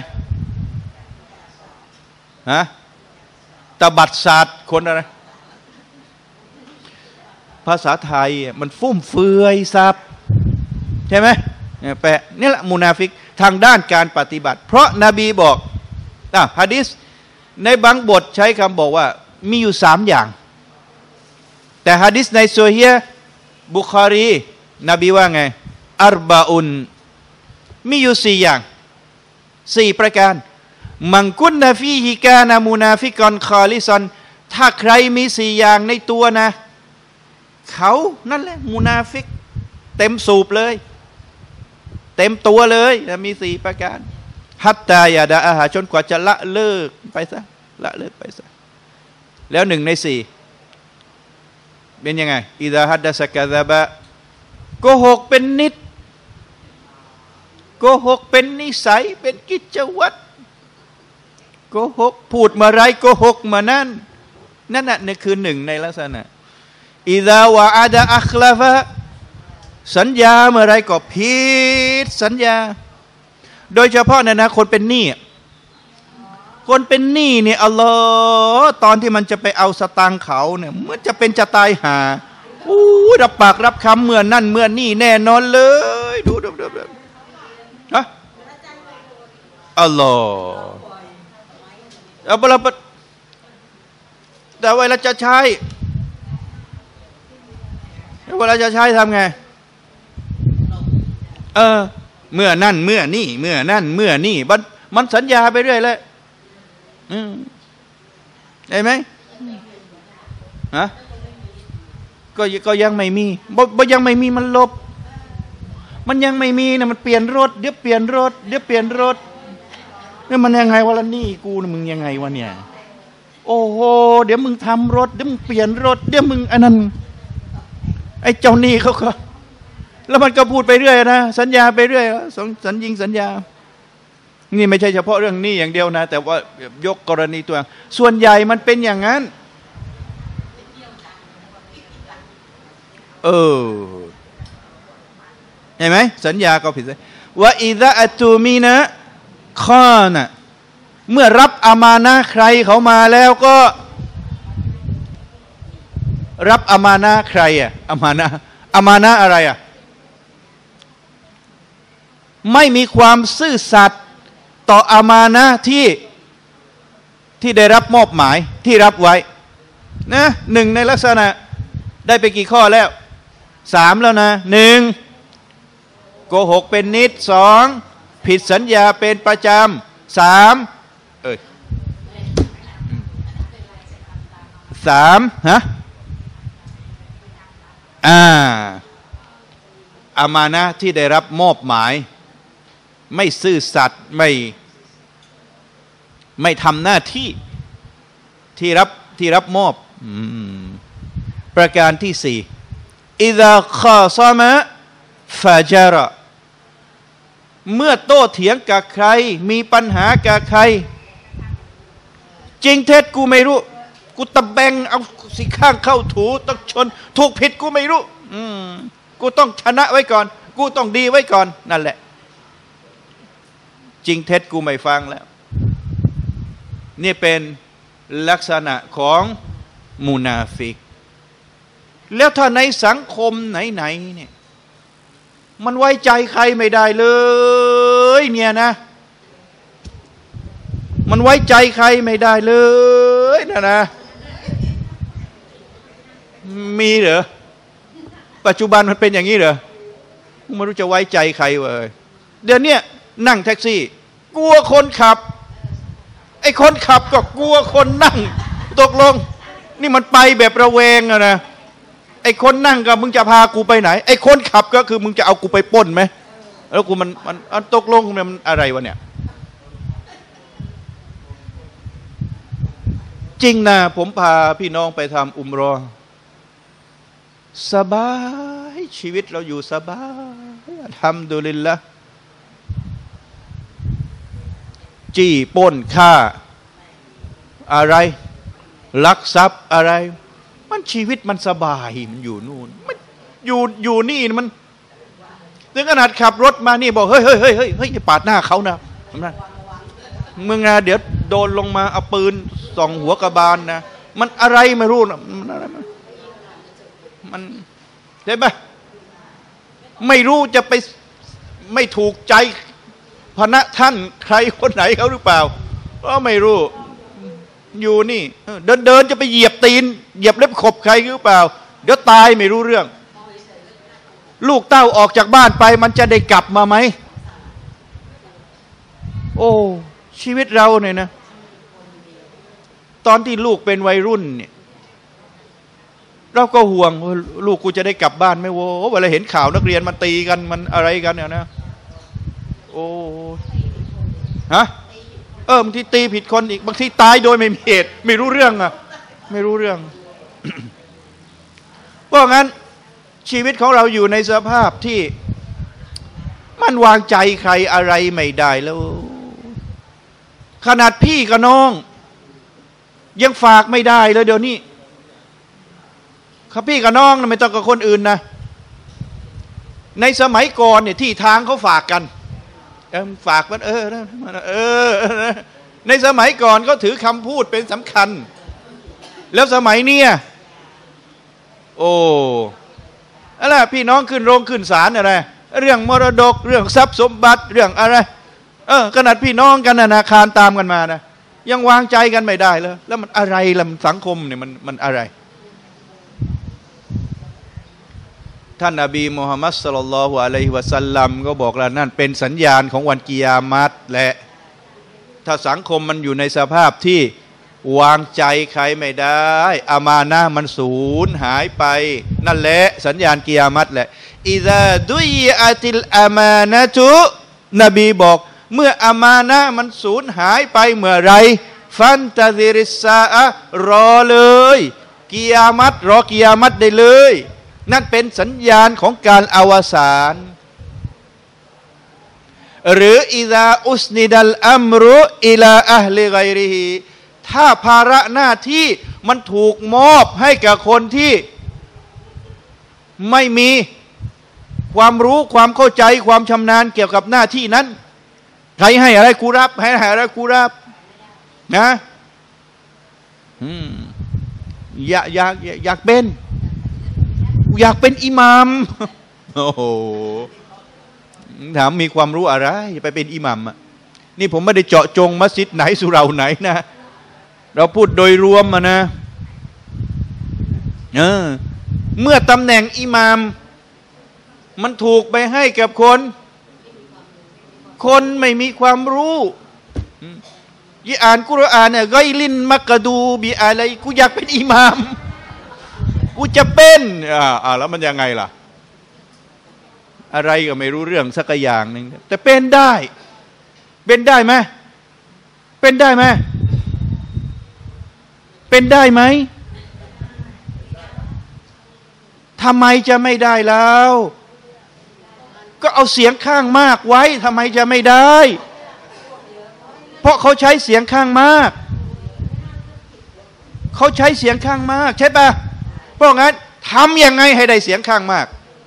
ฮะตบัดศาสตร์คนอะไรภาษาไทยมันฟุ่มเฟือยซับใช่ไหมเนี่ยแปลนี่แหละมุนาฟิกทางด้านการปฏิบัติเพราะนบีบอกอ่ะหะดีษในบางบทใช้คำบอกว่ามีอยู่สามอย่างแต่หะดีษในโซฮีฮ์บุคอรีนบีว่าไงอัรบะอุนมีอยู่สี่อย่างสี่ประการมังกุนนาฟีฮิกานามุนาฟิกอนคอลิซอนถ้าใครมีสี่อย่างในตัวนะเขานั่นแหละมุนาฟิกเต็มสูบเลยเต็มตัวเลยมีสี่ประการฮัตตายาดาอาหาจนกว่าจะละเลิกไปซะละเลิกไปซะแล้วหนึ่งในสี่เป็นยังไงอิดะฮัดดะซะกะซะบะโกหกเป็นนิดโกหกเป็นนิสัยเป็นกิจวัตรโกหกพูดเมื่อไรโกหกเมื่อนั้นนั่นน่ะนี่คือหนึ่งในลักษณะอิดะวะอาดะอัคลาฟะสัญญาเมื่อไรก็ผิดสัญญาโดยเฉพาะเนี่ยนะคนเป็นหนี้คนเป็นหนี้เนี่ยอัลลอฮ์ตอนที่มันจะไปเอาสตางค์เขาเนี่ยมันจะเป็นจะตายหาอู้รับปากรับคำเมื่อนั่นเมื่อนี่แน่นอนเลยดูดูดูดูฮะอัลลอฮ์เอาเวลาแต่เวลาจะใช้เวลาจะใช้ทำไงเออเมื่อนั่นเมื่อนี่เมื่อนั่นเมื่อนี่มันมันสัญญาไปเรื่อยเลยอืมได้ไหมฮะก็ก็ยังไม่มีบ่ยังไม่มีมันลบมันยังไม่มีนะมันเปลี่ยนรถเดี๋ยวเปลี่ยนรถเดี๋ยวเปลี่ยนรถนี่มันยังไงวะล่ะนี่กูมึงยังไงวะเนี่ยโอ้โหเดี๋ยวมึงทำรถเดี๋ยวมึงเปลี่ยนรถเดี๋ยวมึงอันนั้นไอ้เจ้านี่เขาก็แล้วมันก็พูดไปเรื่อยนะสัญญาไปเรื่อยสัญญิงสัญญานี่ไม่ใช่เฉพาะเรื่องนี้อย่างเดียวนะแต่ว่ายกกรณีตัวอย่างส่วนใหญ่มันเป็นอย่างนั้นเออเห็นไหมสัญญาก็ผิดว่าอิซาอัตูมีนะข้อน่ะเมื่อรับอามานะห์ใครเขามาแล้วก็รับอามานะห์ใครอ่ะอามานะห์อามานะห์อะไรอ่ะไม่มีความซื่อสัตย์ต่ออามานะห์ที่ที่ได้รับมอบหมายที่รับไว้นะหนึ่งในลักษณะได้ไปกี่ข้อแล้วสามแล้วนะหนึ่งโกหกเป็นนิดสองผิดสัญญาเป็นประจำสามเอ้ยสามฮะอ่าอามานะห์ที่ได้รับมอบหมายไม่ซื่อสัตย์ไม่ไม่ทำหน้าที่ที่รับที่รับมอบประการที่สี่อิซาคาซามะฟาจาระเมื่อโต้เถียงกับใครมีปัญหากับใครจริงเท็จกูไม่รู้กูตะแบงเอาสิข้างเข้าถูต้องชนถูกผิดกูไม่รู้อืมกูต้องชนะไว้ก่อนกูต้องดีไว้ก่อนนั่นแหละจริงเท็จกูไม่ฟังแล้วนี่เป็นลักษณะของมุนาฟิกแล้วถ้าในสังคมไหนๆเนี่ยมันไว้ใจใครไม่ได้เลยเนี่ยนะมันไว้ใจใครไม่ได้เลยนะนะมีเหรอปัจจุบันมันเป็นอย่างนี้เหรอไม่รู้จะไว้ใจใครเว้ยเดี๋ยวนี้นั่งแท็กซี่กลัวคนขับไอ้คนขับก็กลัวคนนั่งตกลงนี่มันไปแบบระแวงอะนะไอ้คนนั่งก็มึงจะพากูไปไหนไอ้คนขับก็คือมึงจะเอากูไปปล้นไหมแล้วกูมันมันตกลงมันอะไรวะเนี่ยจริงนะผมพาพี่น้องไปทำอุมเราะห์สบายชีวิตเราอยู่สบายอัลฮัมดุลิลละห์จี้ปล้นฆ่าอะไรลักทรัพย์อะไรมันชีวิตมันสบายมันอยู่นู่นมันอยู่อยู่นี่มันถึงขนาดขับรถมานี่บอกเฮ้ยเฮ้ยเฮ้ยเฮ้ยเฮ้ยปาดหน้าเขานะมึงนะเดี๋ยวโดนลงมาเอาปืนส่องหัวกระบาลนะมันอะไรไม่รู้นะมันอะไรมันใช่ไหมไม่รู้จะไปไม่ถูกใจพระท่านใครคนไหนเขาหรือเปล่าก็ไม่รู้อยู่นี่เดินเดินจะไปเหยียบตีนเหยียบเล็บขบใครหรือเปล่าเดี๋ยวตายไม่รู้เรื่องลูกเต้าออกจากบ้านไปมันจะได้กลับมาไหมโอ้ชีวิตเราเนี่ยนะตอนที่ลูกเป็นวัยรุ่นเนี่ยเราก็ห่วงลูกกูจะได้กลับบ้านไหมโว้เวลาเห็นข่าวนักเรียนมันตีกันมันอะไรกันเนี่ยนะโอ้ฮะเออบางทีตีผิดคนอีกบางทีตายโดยไม่มีเหตุไม่รู้เรื่องอ่ะไม่รู้เรื่อง เพราะงั้นชีวิตของเราอยู่ในสภาพที่มันวางใจใครอะไรไม่ได้แล้วขนาดพี่กับน้องยังฝากไม่ได้เลยเดี๋ยวนี้ครับพี่กับน้องนะไม่ต้องกับคนอื่นนะในสมัยก่อนเนี่ยที่ทางเขาฝากกันเออฝากมันเออเออในสมัยก่อนเขาถือคำพูดเป็นสำคัญแล้วสมัยเนี้ยโอ้อะไรพี่น้องขึ้นโรงขึ้นศาลอะไรเรื่องมรดกเรื่องทรัพย์สมบัติเรื่องอะไรเออขนาดพี่น้องกันธนาคารตามกันมานะยังวางใจกันไม่ได้เลยแล้วมันอะไรล่ะสังคมเนี่ยมันมันอะไรท่านนบีมุฮัมมัดศ็อลลัลลอฮุอะลัยฮิวะซัลลัมก็บอกแล้วนั่นเป็นสัญญาณของวันกิยามะฮ์และถ้าสังคมมันอยู่ในสภาพที่วางใจใครไม่ได้อามานะห์มันสูญหายไปนั่นแหละสัญญาณกิยามะฮ์แหละอิซาดุยอะติลอามานะตุนบีบอกเมื่ออามานะห์มันสูญหายไปเมื่อไรฟันตะซิริสซาอะรอเลยกิยามะฮ์รอกิยามะฮ์ได้เลยนั่นเป็นสัญญาณของการอวสานหรืออิซาอุสนิดัลอัมรุอิลาอะฮลิกัยริฮิถ้าภาระหน้าที่มันถูกมอบให้กับคนที่ไม่มีความรู้ความเข้าใจความชำนาญเกี่ยวกับหน้าที่นั้นใครให้อะไรกูรับให้อะไรกูรับนะอืมอยากอยากอยากเป็นอยากเป็นอิหม่ามโอ้โหถามมีความรู้อะไรไปเป็นอิหม่ามอ่ะนี่ผมไม่ได้เจาะจงมัสยิดไหนสุเหร่าไหนนะเราพูดโดยรวมมานะเออเมื่อตำแหน่งอิหม่ามมันถูกไปให้กับคนคนไม่มีความรู้ยี่อ่านกุรอานเนี่ยไกลินมักกะดูบีอะไรกูอยากเป็นอิหม่ามกูจะเป็นอ่าอ่าแล้วมันยังไงล่ะอะไรก็ไม่รู้เรื่องสักอย่างหนึ่งแต่เป็นได้เป็นได้ไหมเป็นได้ไหมเป็นได้ไหมทำไมจะไม่ได้แล้วก็เอาเสียงข้างมากไว้ทำไมจะไม่ได้เพราะเขาใช้เสียงข้างมากเขาใช้เสียงข้างมากใช่ปะเพราะงั้นทำยังไงให้ได้เสียงข้างมาก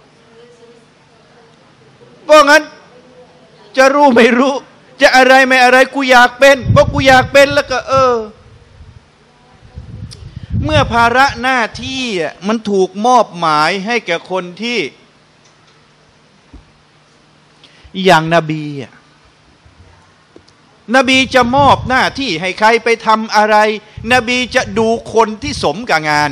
เพราะงั้นจะรู้ไม่รู้จะอะไรไม่อะไรกูอยากเป็นเพราะกูอยากเป็นแล้วก็เออเมื่อภาระหน้าที่มันถูกมอบหมายให้แก่คนที่อย่างนบีนบีจะมอบหน้าที่ให้ใครไปทำอะไรนบีจะดูคนที่สมกับงาน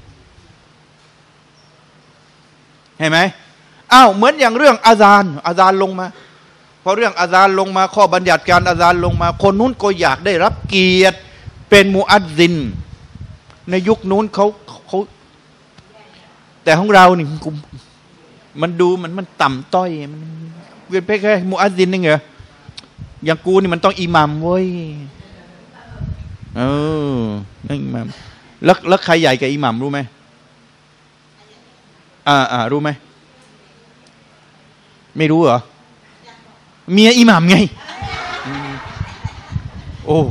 เห็นไหมอ้าวเหมือนอย่างเรื่องอาซานอาซานลงมาพอเรื่องอาซานลงมาข้อบัญญัติการอาซานลงมาคนนู้นก็อยากได้รับเกียรติเป็นมุอัซซินในยุคนู้นเขาเขาแต่ของเรานี่มันดูมันมันต่ำต้อยมันเป็นแค่มุอัซซินนี่เหรออย่างกูนี่มันต้องอิหมัมเว้ยเออนั่นอิหมัมแล้วแล้วใครใหญ่กับอิหมัมรู้ไหมอ่าอ่ารู้ไหมไม่รู้เหรอเมียอิหมัมไงโอ้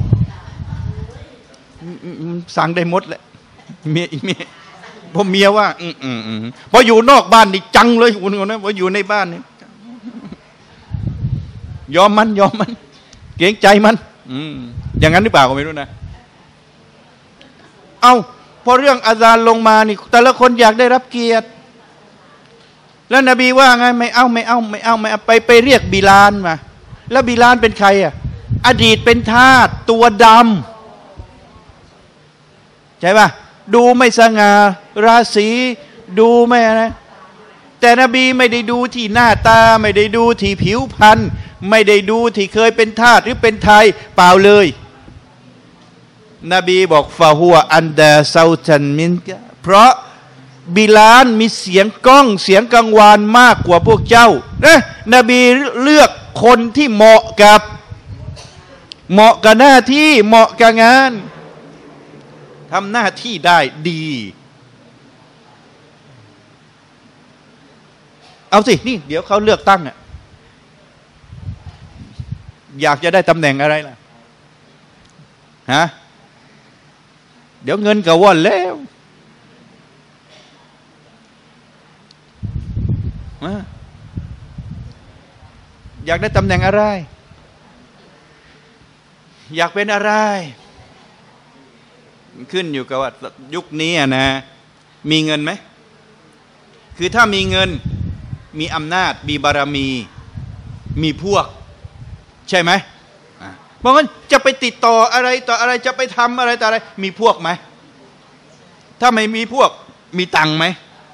สั่งได้หมดแหละเมียเมียพอเมียว่าอืมอืมอืมพออยู่นอกบ้านนี่จังเลยคนคนนั้นพออยู่ในบ้านนี่ยอมมันยอมมันเกรงใจมันอืมอย่างนั้นหรือเปล่าก็ไม่รู้นะเอาพอเรื่องอาซานลงมานี่แต่ละคนอยากได้รับเกียรติแล้วนบีว่าไงไม่เอาไม่เอาไม่เอาไม่เอาไปไปเรียกบิลาลมาแล้วบิลาลเป็นใครอ่ะอดีตเป็นทาสตัวดำใช่ป่ะดูไม่สง่าราศีดูไม่อะไรแต่นบีไม่ได้ดูที่หน้าตาไม่ได้ดูที่ผิวพรรณไม่ได้ดูที่เคยเป็นทาสหรือเป็นไทยเปล่าเลยนบีบอกฟาฮัวอันดาซาตันมินกะเพราะบิลาลมีเสียงก้องเสียงกังวานมากกว่าพวกเจ้านะนบีเลือกคนที่เหมาะกับเหมาะกับหน้าที่เหมาะกับงานทำหน้าที่ได้ดีเอาสินี่เดี๋ยวเขาเลือกตั้งอ่ะอยากจะได้ตำแหน่งอะไรล่ะฮะเดี๋ยวเงินก็ว่อนแล้วอยากได้ตำแหน่งอะไรอยากเป็นอะไรขึ้นอยู่กับว่ายุคนี้นะมีเงินไหมคือถ้ามีเงินมีอำนาจมีบารมีมีพวกใช่ไหมเพราะงั้นจะไปติดต่ออะไรต่ออะไรจะไปทำอะไรต่ออะไรมีพวกไหมถ้าไม่มีพวกมีตังค์ไหม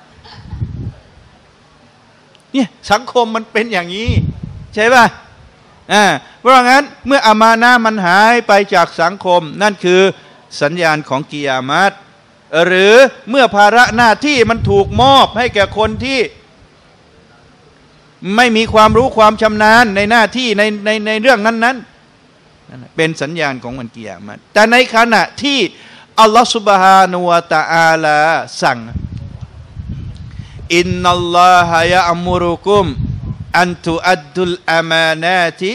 เนี่ยสังคมมันเป็นอย่างนี้ใช่ป่ะอ่าเพราะงั้นเมื่ออามานะห์มันหายไปจากสังคมนั่นคือสัญญาณของกิยามัตหรือเมื่อภาระหน้าที่มันถูกมอบให้แก่คนที่ไม่มีความรู้ความชำนาญในหน้าที่ในในในเรื่องนั้นนั้นเป็นสัญญาณของวันกิยามัตแต่ในขณะที่อัลลอฮฺซุบฮานะฮูวะตะอาลาสั่งอินนัลลอฮะยะอัมุรุกุมอันตุอัดดุลอามานาติ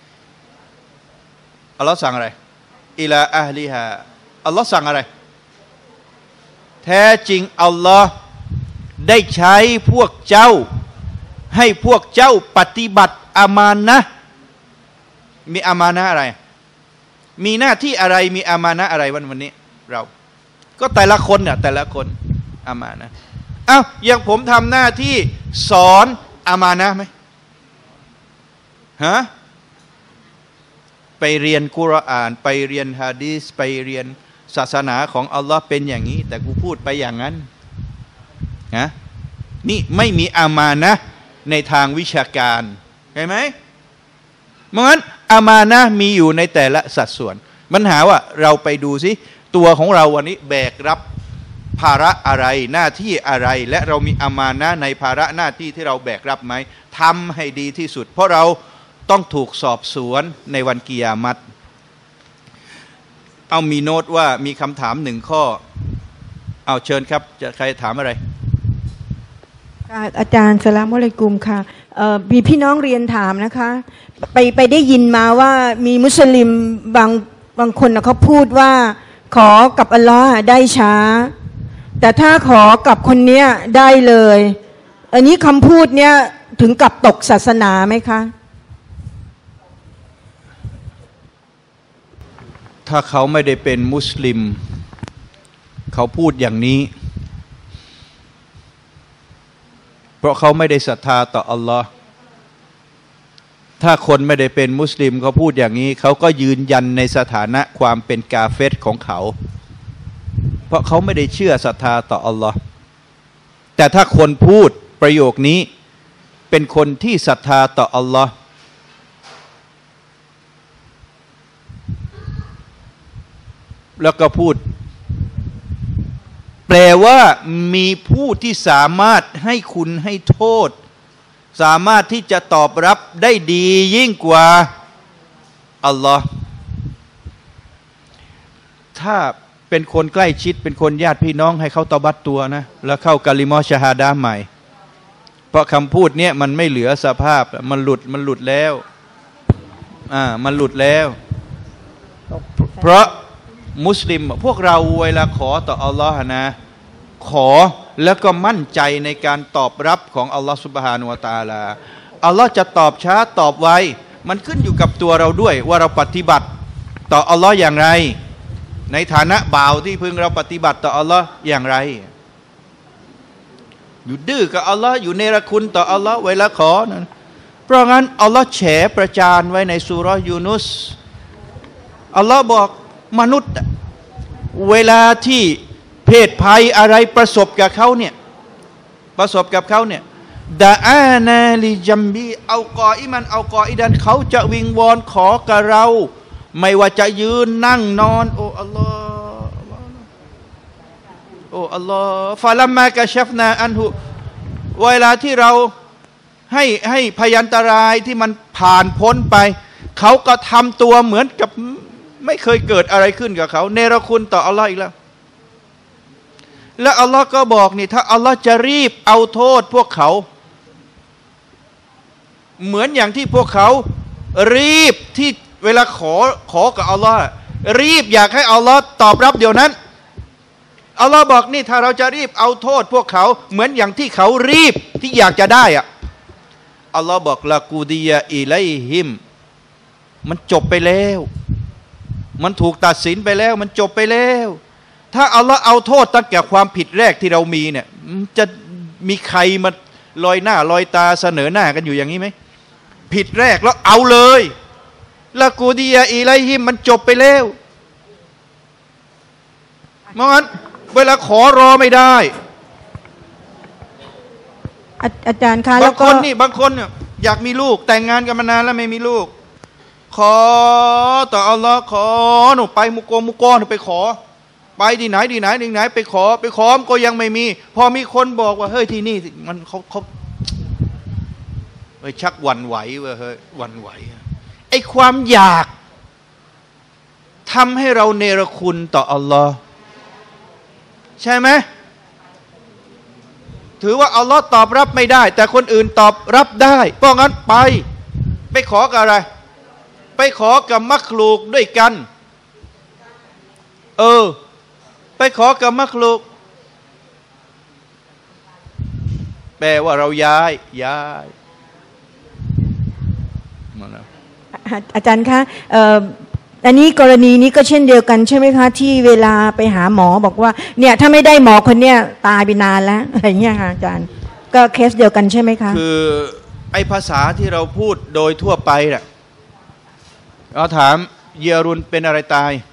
อัลลอฮฺสั่งอะไรอิลาอัลลิฮาอัลลอฮฺสั่งอะไรแท้จริงอัลลอฮ์ได้ใช้พวกเจ้าให้พวกเจ้าปฏิบัติอามานะห์มีอามานะห์อะไรมีหน้าที่อะไรมีอามานะห์อะไรวันวันนี้เราก็แต่ละคนเนี่ยแต่ละคนอามานะห์อ้าวอย่างผมทำหน้าที่สอนอามานะห์ไหมฮะไปเรียนกุรอานไปเรียนฮะดีษไปเรียนศาสนาของอัลลอฮ์เป็นอย่างนี้แต่กูพูดไปอย่างนั้นนะนี่ไม่มีอามานะห์ในทางวิชาการเห็นไหมเพราะงั้นอามานะห์มีอยู่ในแต่ละสัดส่วนมันหาว่าเราไปดูสิตัวของเราวันนี้แบกรับภาระอะไรหน้าที่อะไรและเรามีอามานะห์ในภาระหน้าที่ที่เราแบกรับไหมทำให้ดีที่สุดเพราะเราต้องถูกสอบสวนในวันกิยามัตเอามีโน้ตว่ามีคำถามหนึ่งข้อเอาเชิญครับจะใครถามอะไรอาจารย์สลามอะลัยกุมค่ะมีพี่น้องเรียนถามนะคะไปไปได้ยินมาว่ามีมุสลิมบางบางคนเขาพูดว่าขอกับอัลลอฮ์ได้ช้าแต่ถ้าขอกับคนเนี้ยได้เลยอันนี้คำพูดเนี้ยถึงกับตกศาสนาไหมคะถ้าเขาไม่ได้เป็นมุสลิมเขาพูดอย่างนี้เพราะเขาไม่ได้ศรัทธาต่ออัลลอฮ์ถ้าคนไม่ได้เป็นมุสลิมเขาพูดอย่างนี้เขาก็ยืนยันในสถานะความเป็นกาเฟรของเขาเพราะเขาไม่ได้เชื่อศรัทธาต่ออัลลอฮ์แต่ถ้าคนพูดประโยคนี้เป็นคนที่ศรัทธาต่ออัลลอฮ์แล้วก็พูดแปลว่ามีผู้ที่สามารถให้คุณให้โทษสามารถที่จะตอบรับได้ดียิ่งกว่าอัลลอฮ์ถ้าเป็นคนใกล้ชิดเป็นคนญาติพี่น้องให้เขาตอบัตตัวนะแล้วเข้ากะลิมอชะฮาดะห์ใหม่เพราะคำพูดเนี้ยมันไม่เหลือสภาพมันหลุดมันหลุดแล้วอ่ามันหลุดแล้วเพราะมุสลิมพวกเราเวลาขอต่ออัลลอฮ์นะขอแล้วก็มั่นใจในการตอบรับของอัลลอฮ์ซุบฮานะฮูวะตะอาลาอัลลอฮ์จะตอบช้าตอบไวมันขึ้นอยู่กับตัวเราด้วยว่าเราปฏิบัติต่ออัลลอฮ์อย่างไรในฐานะบ่าวที่พึงเราปฏิบัติต่ออัลลอฮ์อย่างไรอยู่ดื้อกับอัลลอฮ์อยู่เนรคุณต่ออัลลอฮ์เวลาขอนะเพราะงั้นอัลลอฮ์แฉประจานไว้ในซูเราะห์ยูนุสอัลลอฮ์บอกมนุษย์เวลาที่เพศภัยอะไรประสบกับเขาเนี่ยประสบกับเขาเนี่ยดาอานาลิจัมบีเอากออิมันเอากออิดันเขาจะวิงวอนขอกับเราไม่ว่าจะยืนนั่งนอนโอ้อัลลอฮ์โอ้อัลลอฮ์ฟาลัมมากะชัฟนาอันหุเวลาที่เราให้ให้พยันตรายที่มันผ่านพ้นไปเขาก็ทำตัวเหมือนกับไม่เคยเกิดอะไรขึ้นกับเขาเนรคุณต่ออัลลอฮ์อีกแล้วและอัลลอฮ์ก็บอกนี่ถ้าอัลลอฮ์จะรีบเอาโทษพวกเขาเหมือนอย่างที่พวกเขารีบที่เวลาขอขอกับอัลลอฮ์รีบอยากให้อัลลอฮ์ตอบรับเดี๋ยวนั้นอัลลอฮ์บอกนี่ถ้าเราจะรีบเอาโทษพวกเขาเหมือนอย่างที่เขารีบที่อยากจะได้อะอัลลอฮ์บอกละกูดียะอิไลฮิมมันจบไปแล้วมันถูกตัดสินไปแล้วมันจบไปแล้วถ้าอัลลอฮ์เอาโทษตั้งแต่ความผิดแรกที่เรามีเนี่ยจะมีใครมาลอยหน้าลอยตาเสนอหน้ากันอยู่อย่างนี้ไหมผิดแรกแล้วเอาเลยละกูดียะอิไลฮิมมันจบไปแล้วเพราะงั้นเวลาขอรอไม่ได้อาอาจารย์คะบางคนนี่บางคนเนี่ยอยากมีลูกแต่งงานกันมานานแล้วไม่มีลูกขอต่ออัลลอฮ์ขอหนูไปมุกโกมุกโกหนูไปขอไปที่ไหนที่ไหนที่ไหนไปขอไปขอก็ยังไม่มีพอมีคนบอกว่าเฮ้ยที่นี่มันเขาเขาเฮ้ยชักหวั่นไหวเว้ยเฮ้ยหวั่นไหวไอ้ความอยากทำให้เราเนรคุณต่ออัลลอฮ์ใช่ไหมถือว่าอัลลอฮ์ตอบรับไม่ได้แต่คนอื่นตอบรับได้เพราะงั้นไปไปขอกับอะไรไปขอกับมักลูกด้วยกันเออไปขอกับมักลูกแปลว่าเราย้ายย้ายอาจารย์คะเอ่ออันนี้กรณีนี้ก็เช่นเดียวกันใช่ไหมคะที่เวลาไปหาหมอบอกว่าเนี่ยถ้าไม่ได้หมอคนเนี้ยตายไปนานแล้วอะไรเงี้ยค่ะอาจารย์ก็เคสเดียวกันใช่ไหมคะคือไอ้ภาษาที่เราพูดโดยทั่วไปแหละเราถามเยอรุนเป็นอะไรตาย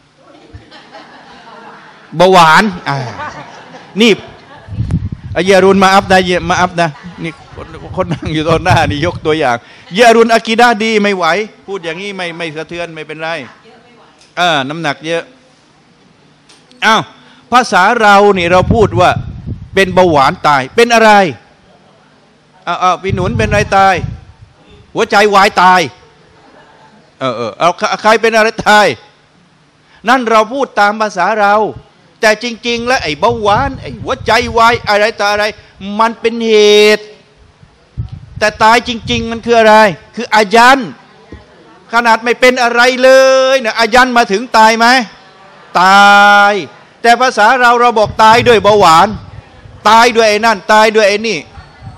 เบาหวานอ่านี่เยอรุนมาอัพนะมาอัพนะนี่คนนั่งอยู่ตรงหน้านี่ยกตัวอย่างเยอรุนอากีดะดีไม่ไหวพูดอย่างนี้ไม่ไม่สะเทือนไม่เป็นไรอ่าน้ำหนักเยอะอ้าวภาษาเรานี่เราพูดว่าเป็นเบาหวานตายเป็นอะไรอ้าวพี่หนุนเป็นอะไรตายหัวใจวายตายเออเออเอาใครเป็นอะไรตายนั่นเราพูดตามภาษาเราแต่จริงๆแล้วไอ้เบาหวานไอ้หัวใจวายอะไรต่ออะไรมันเป็นเหตุแต่ตายจริงๆมันคืออะไรคืออายันขนาดไม่เป็นอะไรเลยเนี่ยอายันมาถึงตายไหมตายแต่ภาษาเราเราบอกตายด้วยเบาหวานตายด้วยไอ้นั่นตายด้วยไอ้นี่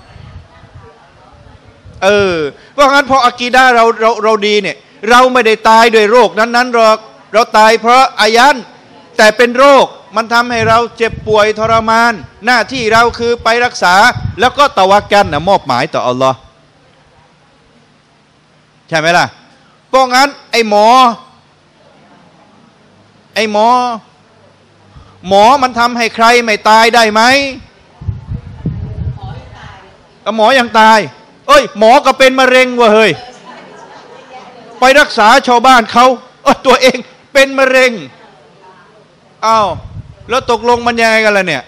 เออเพราะงั้นพออากีดะเราเราเราดีเนี่ยเราไม่ได้ตายด้วยโรคนั้นๆหรอกเราตายเพราะอายันแต่เป็นโรคมันทำให้เราเจ็บป่วยทรมานหน้าที่เราคือไปรักษาแล้วก็ตะวักกันนะมอบหมายต่ออัลลอฮ์ใช่ไหมล่ะเพราะงั้นไอ้หมอไอ้หมอหมอมันทำให้ใครไม่ตายได้ไหมหมอยังตายเอ้ยหมอก็เป็นมะเร็งวะเฮ้ยไปรักษาชาวบ้านเขาเออตัวเองเป็นมะเร็งอ้าวแล้วตกลงมันยังไงกันล่ะเนี่ย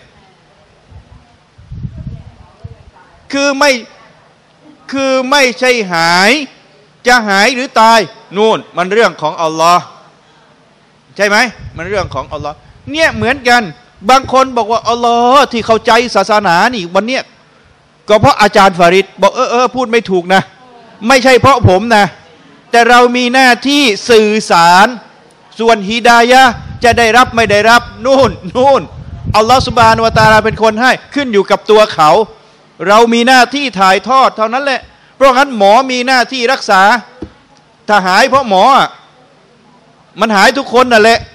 คือไม่คือไม่ใช่หายจะหายหรือตายนู่นมันเรื่องของอัลลอฮ์ใช่ไหมมันเรื่องของอัลลอฮ์เนี่ยเหมือนกันบางคนบอกว่าอัลลอฮ์ที่เข้าใจศาสนานี่วันเนี้ยก็เพราะอาจารย์ฟาริดบอกเออเออพูดไม่ถูกนะไม่ใช่เพราะผมนะแต่เรามีหน้าที่สื่อสารส่วนฮิดายะห์จะได้รับไม่ได้รับนู่นนู่นอัลลอฮฺซุบฮานะฮูวะตะอาลาเป็นคนให้ขึ้นอยู่กับตัวเขาเรามีหน้าที่ถ่ายทอดเท่านั้นแหละเพราะงั้นหมอมีหน้าที่รักษาถ้าหายเพราะหมอมันหายทุกคนนั่นแหละ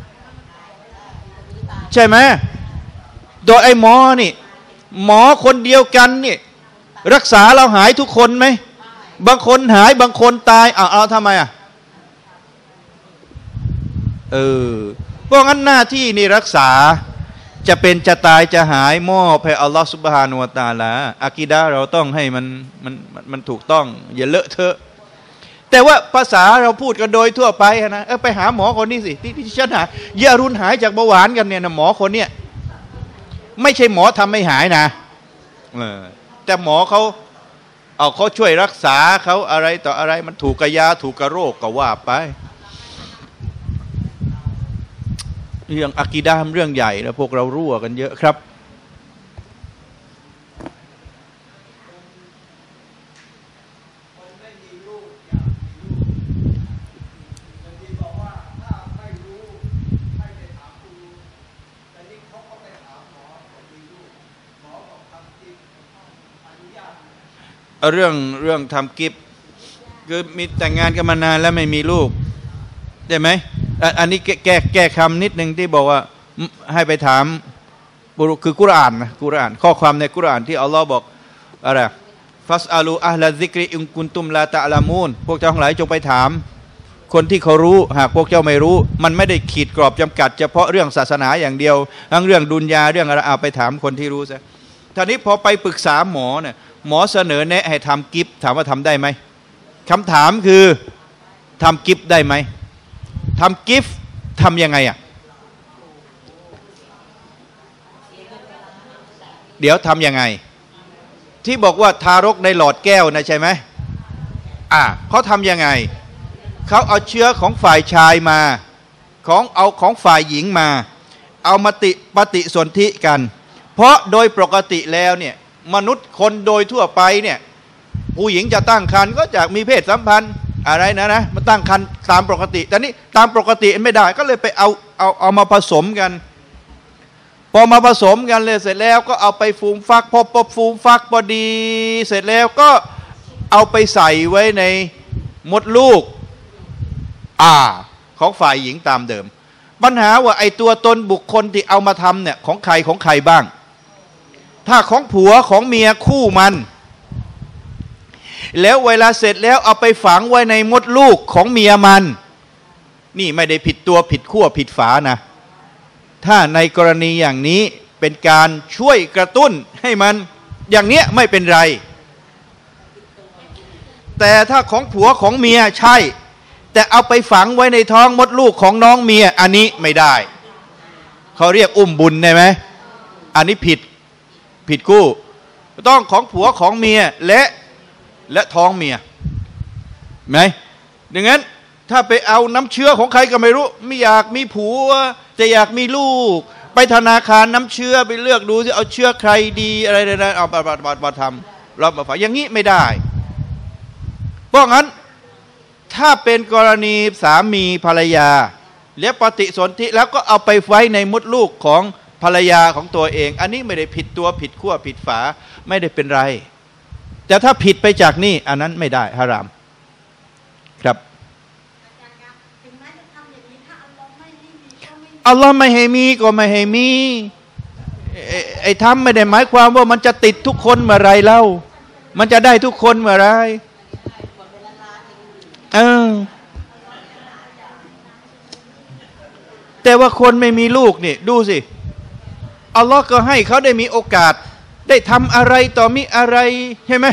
ใช่ไหมโดยไอ้หมอนี่หมอคนเดียวกันนี่รักษาเราหายทุกคนไหมบางคนหายบางคนตายอ้าวเอาทำไมอ่ะเออเพราะงั้นหน้าที่นี่รักษาจะเป็นจะตายจะหายมอบให้อัลลอฮฺซุบฮานะฮูวะตะอาลาอะกีดะห์เราต้องให้มันมันมันถูกต้องอย่าเลอะเทอะแต่ว่าภาษาเราพูดกันโดยทั่วไปนะเออไปหาหมอคนนี้สิที่ที่ฉันหายารุนหายจากเบาหวานกันเนี่ยนะหมอคนเนี้ยไม่ใช่หมอทำให้หายนะเออแต่หมอเขาเอาเขาช่วยรักษาเขาอะไรต่ออะไรมันถูกกับยาถูกกับโรคก็ว่าไปเรื่องอะกีดะห์เรื่องใหญ่แล้วพวกเรารั่วกันเยอะครับเรื่องเรื่องทำกิฟต์คือมีแต่งงานกันมานานแล้วไม่มีลูกได้ไหมอันนี้แก้แก้แก้คำนิดหนึ่งที่บอกว่าให้ไปถามคือกุรอานนะกุรอานข้อความในกุรอานที่อัลลอฮ์บอกอะไรฟัสอาลูอัลลซิกริอิงกุนตุมลาตะลามูนพวกเจ้าทั้งหลายจงไปถามคนที่เขารู้หากพวกเจ้าไม่รู้มันไม่ได้ขีดกรอบจำกัดเฉพาะเรื่องศาสนาอย่างเดียวทั้งเรื่องดุนยาเรื่องอะไรเอาไปถามคนที่รู้ซะทีนี้พอไปปรึกษาหมอเนี่ยหมอเสนอแนะให้ทำกิฟต์ถามว่าทำได้ไหมคำถามคือทำกิฟต์ได้ไหมทำกิฟต์ทำยังไงอ่ะเดี๋ยวทำยังไงที่บอกว่าทารกในหลอดแก้วนะใช่ไหมอ่ะเขาทำยังไงเขาเอาเชื้อของฝ่ายชายมาของเอาของฝ่ายหญิงมาเอามาติปฏิสนธิกันเพราะโดยปกติแล้วเนี่ยมนุษย์คนโดยทั่วไปเนี่ยผู้หญิงจะตั้งครรภ์ก็จะมีเพศสัมพันธ์อะไรนะนะมาตั้งครรภ์ตามปกติแต่นี้ตามปกติไม่ได้ก็เลยไปเอาเอาเอามาผสมกันพอมาผสมกันเลยเสร็จแล้วก็เอาไปฟูมฟักพอพอฟูมฟักพอดีเสร็จแล้วก็เอาไปใส่ไว้ในมดลูกอ่าของฝ่ายหญิงตามเดิมปัญหาว่าไอ้ตัวตนบุคคลที่เอามาทำเนี่ยของใครของใครบ้างถ้าของผัวของเมียคู่มันแล้วเวลาเสร็จแล้วเอาไปฝังไว้ในมดลูกของเมียมันนี่ไม่ได้ผิดตัวผิดขั้วผิดฝานะถ้าในกรณีอย่างนี้เป็นการช่วยกระตุ้นให้มันอย่างเนี้ยไม่เป็นไรแต่ถ้าของผัวของเมียใช่แต่เอาไปฝังไว้ในท้องมดลูกของน้องเมียอันนี้ไม่ได้เขาเรียกอุ้มบุญได้ไหมอันนี้ผิดผิดคู่ต้องของผัวของเมียและและท้องเมียไหมดังนั้นถ้าไปเอาน้ำเชื้อของใครก็ไม่รู้ไม่อยากมีผัวจะอยากมีลูกไปธนาคารน้ำเชื้อไปเลือกดูสิเอาเชื้อใครดีอะไรอะไรเอามามามาทำรับมาฝากอย่างนี้ไม่ได้เพราะงั้นถ้าเป็นกรณีสามีภรรยาแล้วปฏิสนธิแล้วก็เอาไปไว้ในมดลูกของภรรยาของตัวเองอันนี้ไม่ได้ผิดตัวผิดขั้วผิดฝาไม่ได้เป็นไรแต่ถ้าผิดไปจากนี่อันนั้นไม่ได้ฮารามครับอัลลอฮ์ไม่ให้มีก็ไม่ให้มีไอ้ไอ้ทำไม่ได้หมายความว่ามันจะติดทุกคนเมื่อไรเล่ามันจะได้ทุกคนเมื่อไรเออแต่ว่าคนไม่มีลูกนี่ดูสิอัลลอฮ์ก็ให้เขาได้มีโอกาสได้ทำอะไรต่อมีอะไรใช่ไหม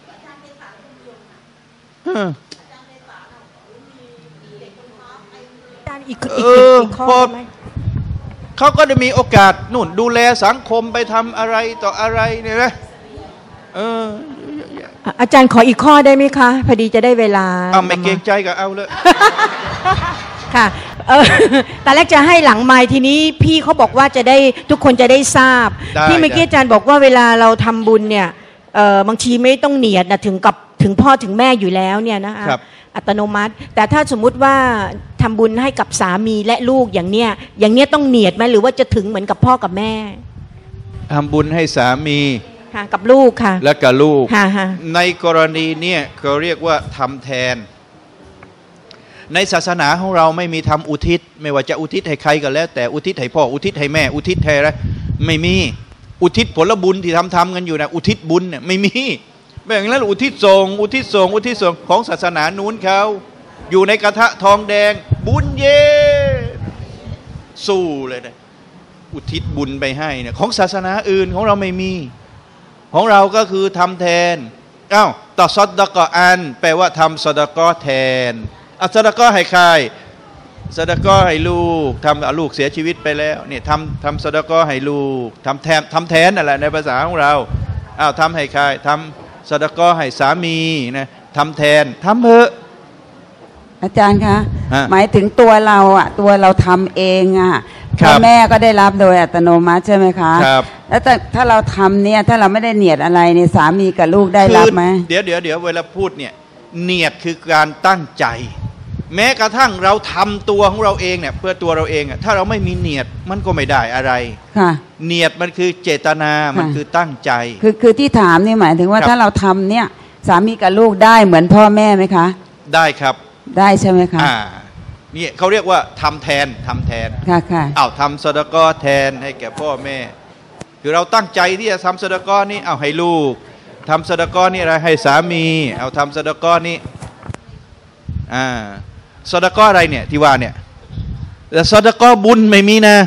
อีกเออีกออีกข้อพอไหมเขาก็ได้มีโอกาสนู่นดูแลสังคมไปทำอะไรต่ออะไรเนี่ยนะเอออาจารย์ขออีกข้อได้ไหมคะพอดีจะได้เวลาเอาไม่เกรงใจก็เอาเลยค่ะเออตอนแรกจะให้หลังไมค์ทีนี้พี่เขาบอกว่าจะได้ทุกคนจะได้ทราบได้ที่เมื่อกี้อาจารย์บอกว่าเวลาเราทำบุญเนี่ยเออบางทีไม่ต้องเนียดนะถึงกับถึงพ่อถึงแม่อยู่แล้วเนี่ยนะคะครับอัตโนมัติ แต่ถ้าสมมุติว่าทำบุญให้กับสามีและลูกอย่างเนี้ยอย่างเนี้ยต้องเนียดไหมหรือว่าจะถึงเหมือนกับพ่อกับแม่ทำบุญให้สามีค่ะกับลูกค่ะและกับลูกค่ะค่ะในกรณีเนี่ยเขาเรียกว่าทำแทนในศาสนาของเราไม่มีทำอุทิศไม่ว่าจะอุทิศให้ใครก็แล้วแต่อุทิศให้พ่ออุทิศให้แม่อุทิศให้อะไรไม่มีอุทิศผลบุญที่ทำทำกันอยู่นะอุทิศบุญเนี่ยไม่มีแบบนั้นอุทิศส่งอุทิศส่งอุทิศส่งของศาสนานู้นเขาอยู่ในกระทะทองแดงบุญเย่สู้เลยนะอุทิศบุญไปให้เนี่ยของศาสนาอื่นของเราไม่มีของเราก็คือทำแทนอ้าวต่อซอดดะกออันแปลว่าทำซอดะกอแทนอัสดะกอให้ใครซอดะกอให้ลูกทำลูกเสียชีวิตไปแล้วเนี่ยทำทำซอดะกอให้ลูกทำแทนทำแทนนั่นแหละในภาษาของเราอ้าวทำให้ใครทำซอดะกอให้สามีนะทำแทนทำเถอะอาจารย์คะฮะหมายถึงตัวเราอ่ะตัวเราทำเองอ่ะครัพ่อบ แม่ก็ได้รับโดยอัตโนมัติใช่ไหมคะครับแล้วแต่ถ้าเราทำเนี่ยถ้าเราไม่ได้เนียดอะไรเนี่ยสามีกับลูกได้รับไหมคือเดี๋ยวเดี๋ยวเดี๋ยวเวลาพูดเนี่ยเนียดคือการตั้งใจ แม้กระทั่งเราทำตัวของเราเองเนี่ยเพื่อตัวเราเองอะถ้าเราไม่มีเนียดมันก็ไม่ได้อะไรค่ะเนียดมันคือเจตนามันคือตั้งใจคือคือที่ถามนี่หมายถึงว่าครับถ้าเราทำเนี่ยสามีกับลูกได้เหมือนพ่อแม่ไหมคะได้ครับได้ใช่ไหมคะอ่านี่เขาเรียกว่าทำแทนทำแทนค่ะค่ะเอาทำสะดะกอแทนให้แก่พ่อแม่ คือเราตั้งใจที่จะทำสะดะกอนี้เอาให้ลูกทำสะดะกอนี่อะไรให้สามีเอาทำสะดะกอนี้อ่าสะดะกออะไรเนี่ยที่ว่าเนี่ยแต่สะดะกอบุญไม่มีนะ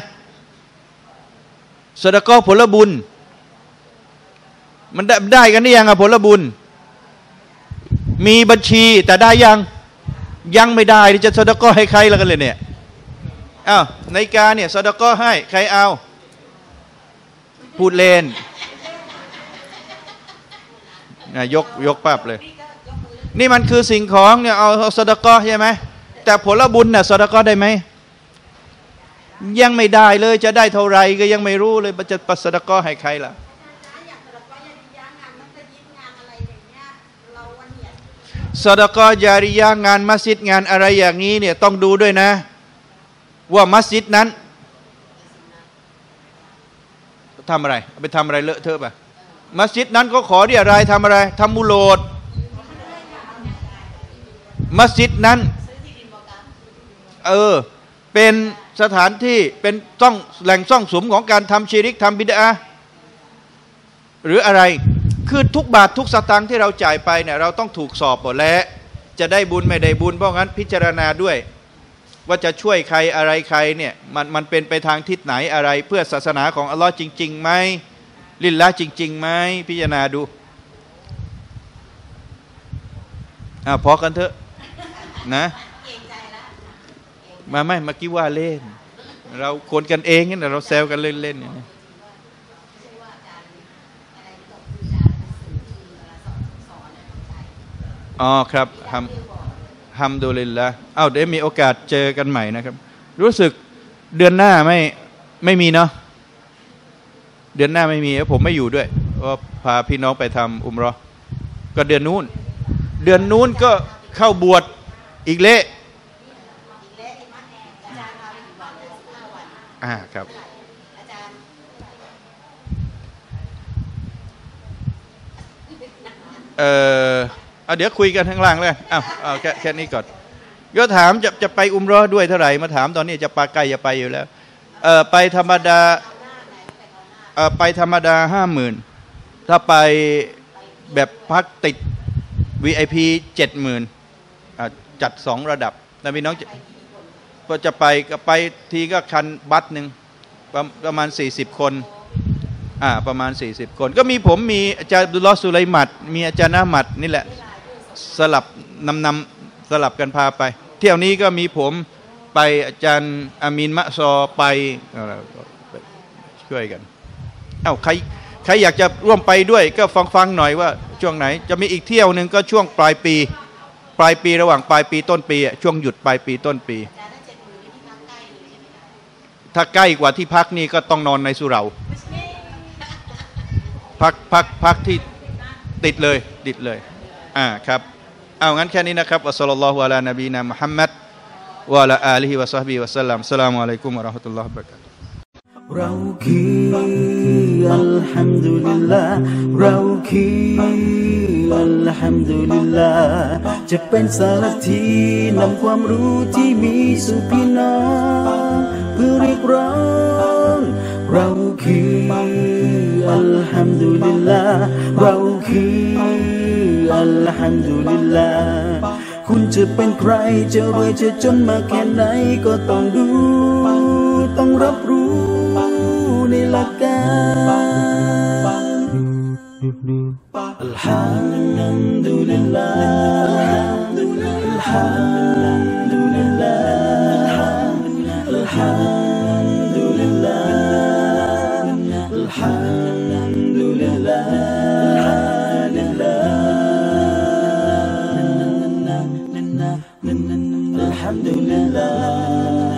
สะดะกอผลบุญมันได้ได้กันนี่ยังอะผลบุญมีบัญชีแต่ได้ยังยังไม่ได้ที่จะสะดะกอให้ใครแล้วกันเลยเนี่ยอ้าวในการเนี่ยสะดะกอให้ใครเอาพูดเล่นยกยกปั๊บเลยนี่มันคือสิ่งของเนี่ยเอาสะดะกอใช่ไหมแต่ผลบุญน่ะสะดะกอได้ไหมยังไม่ได้เลยจะได้เท่าไรก็ยังไม่รู้เลยจะปัสสะดะกอให้ใครล่ะสะดะกอญาริยะงานมัสยิดงานอะไรอย่างนี้เนี่ยต้องดูด้วยนะว่ามัสยิดนั้นทำอะไรไปทำอะไรเลอะเทอะป่ะมัสยิดนั้นก็ขอเรียรายทำอะไรทำมุโลดมัสยิดนั้นเออเป็นสถานที่เป็นซ่องแหล่งซ่องสุมของการทำชิริกทำบิดอะห์หรืออะไรคือทุกบาททุกสตางค์ที่เราจ่ายไปเนี่ยเราต้องถูกสอบหมดแล้วจะได้บุญไม่ได้บุญเพราะงั้นพิจารณาด้วยว่าจะช่วยใครอะไรใครเนี่ยมันมันเป็นไปทางทิศไหนอะไรเพื่อศาสนาของอัลลอฮ์จริงๆไหมลิลละห์จริงๆไหมพิจารณาดูอ่ะพอกันเถอะนะมาไม่เมื่อกี้ว่าเล่นเราคนกันเองเนี่ยเราแซวกันเล่นๆเนี่ยอ๋อครับฮัมฮัมดุลิลละห์อ้าวเดี๋ยวมีโอกาสเจอกันใหม่นะครับรู้สึกเดือนหน้าไม่ไม่มีเนาะเดือนหน้าไม่มีผมไม่อยู่ด้วยเพราะพาพี่น้องไปทำอุมเราะห์ก็เดือนนู้นเดือนนู้นก็เข้าบวชอีกเละอ่าครับเอ่อเอาเดี๋ยวคุยกันข้างล่างเลยอ้าวเอาแค่แค่นี้ก่อนก็ถามจะจะไปอุมเราะห์ด้วยเท่าไหร่มาถามตอนนี้จะไปใกล้จะไปอยู่แล้วเออไปธรรมดาเออไปธรรมดาห้าหมื่นถ้าไปแบบพักติด วี ไอ พี เจ็ดหมื่นจัดสองระดับนะพี่น้องก็จะไปก็ไปทีก็คันบัสหนึ่งประมาณสี่สิบคนอ่าประมาณสี่สิบคนก็มีผมมีอาจารย์ดุลลอฮ์สุไลมัดมีอาจารย์อามัดนี่แหละสลับนำนำสลับกันพาไปเที่ยวนี้ก็มีผมไปอาจารย์อามีนมะซอไปช่วยกันเอ้าใครใครอยากจะร่วมไปด้วยก็ฟังฟังหน่อยว่าช่วงไหนจะมีอีกเที่ยวหนึ่งก็ช่วงปลายปีปลายปีระหว่างปลายปีต้นปีช่วงหยุดปลายปีต้นปีถ้าใกล้กว่าที่พักนี่ก็ต้องนอนในสุเหร่าพักพักพักที่ติดเลยติดเลยอ่าครับเอางั้นแค่นี้นะครับวะศ็อลลัลลอฮุอะลานบีนะมุฮัมมัดวะอะลาอาลิฮิวะศอฮบิฮิวะซัลลัมอัสสลามุอะลัยกุมวะเราะห์มะตุลลอฮิวะบะเราะกาตุฮ์เราคืออัลฮัมดุลิลลาห์เราคืออัลฮัมดุลิลลาห์จะเป็นสารทีนำความรู้ที่มีสู่พี่น้องเพื่อเรียกร้องเราคืออัลฮัมดุลิลลาห์เราคืออัลฮัมดุลิลลาห์คุณจะเป็นใครจะรวยจะจนมาแค่ไหนก็ต้องดูต้องรับรู้ในหลักการอัลฮัมดุลิลลาห์อัลฮัมดุลิลลาห์อัลฮัมดุลิลลาห์อัลฮัมดุลิลลาห์ลิลลาห์อัลฮัมดุลิลลาห์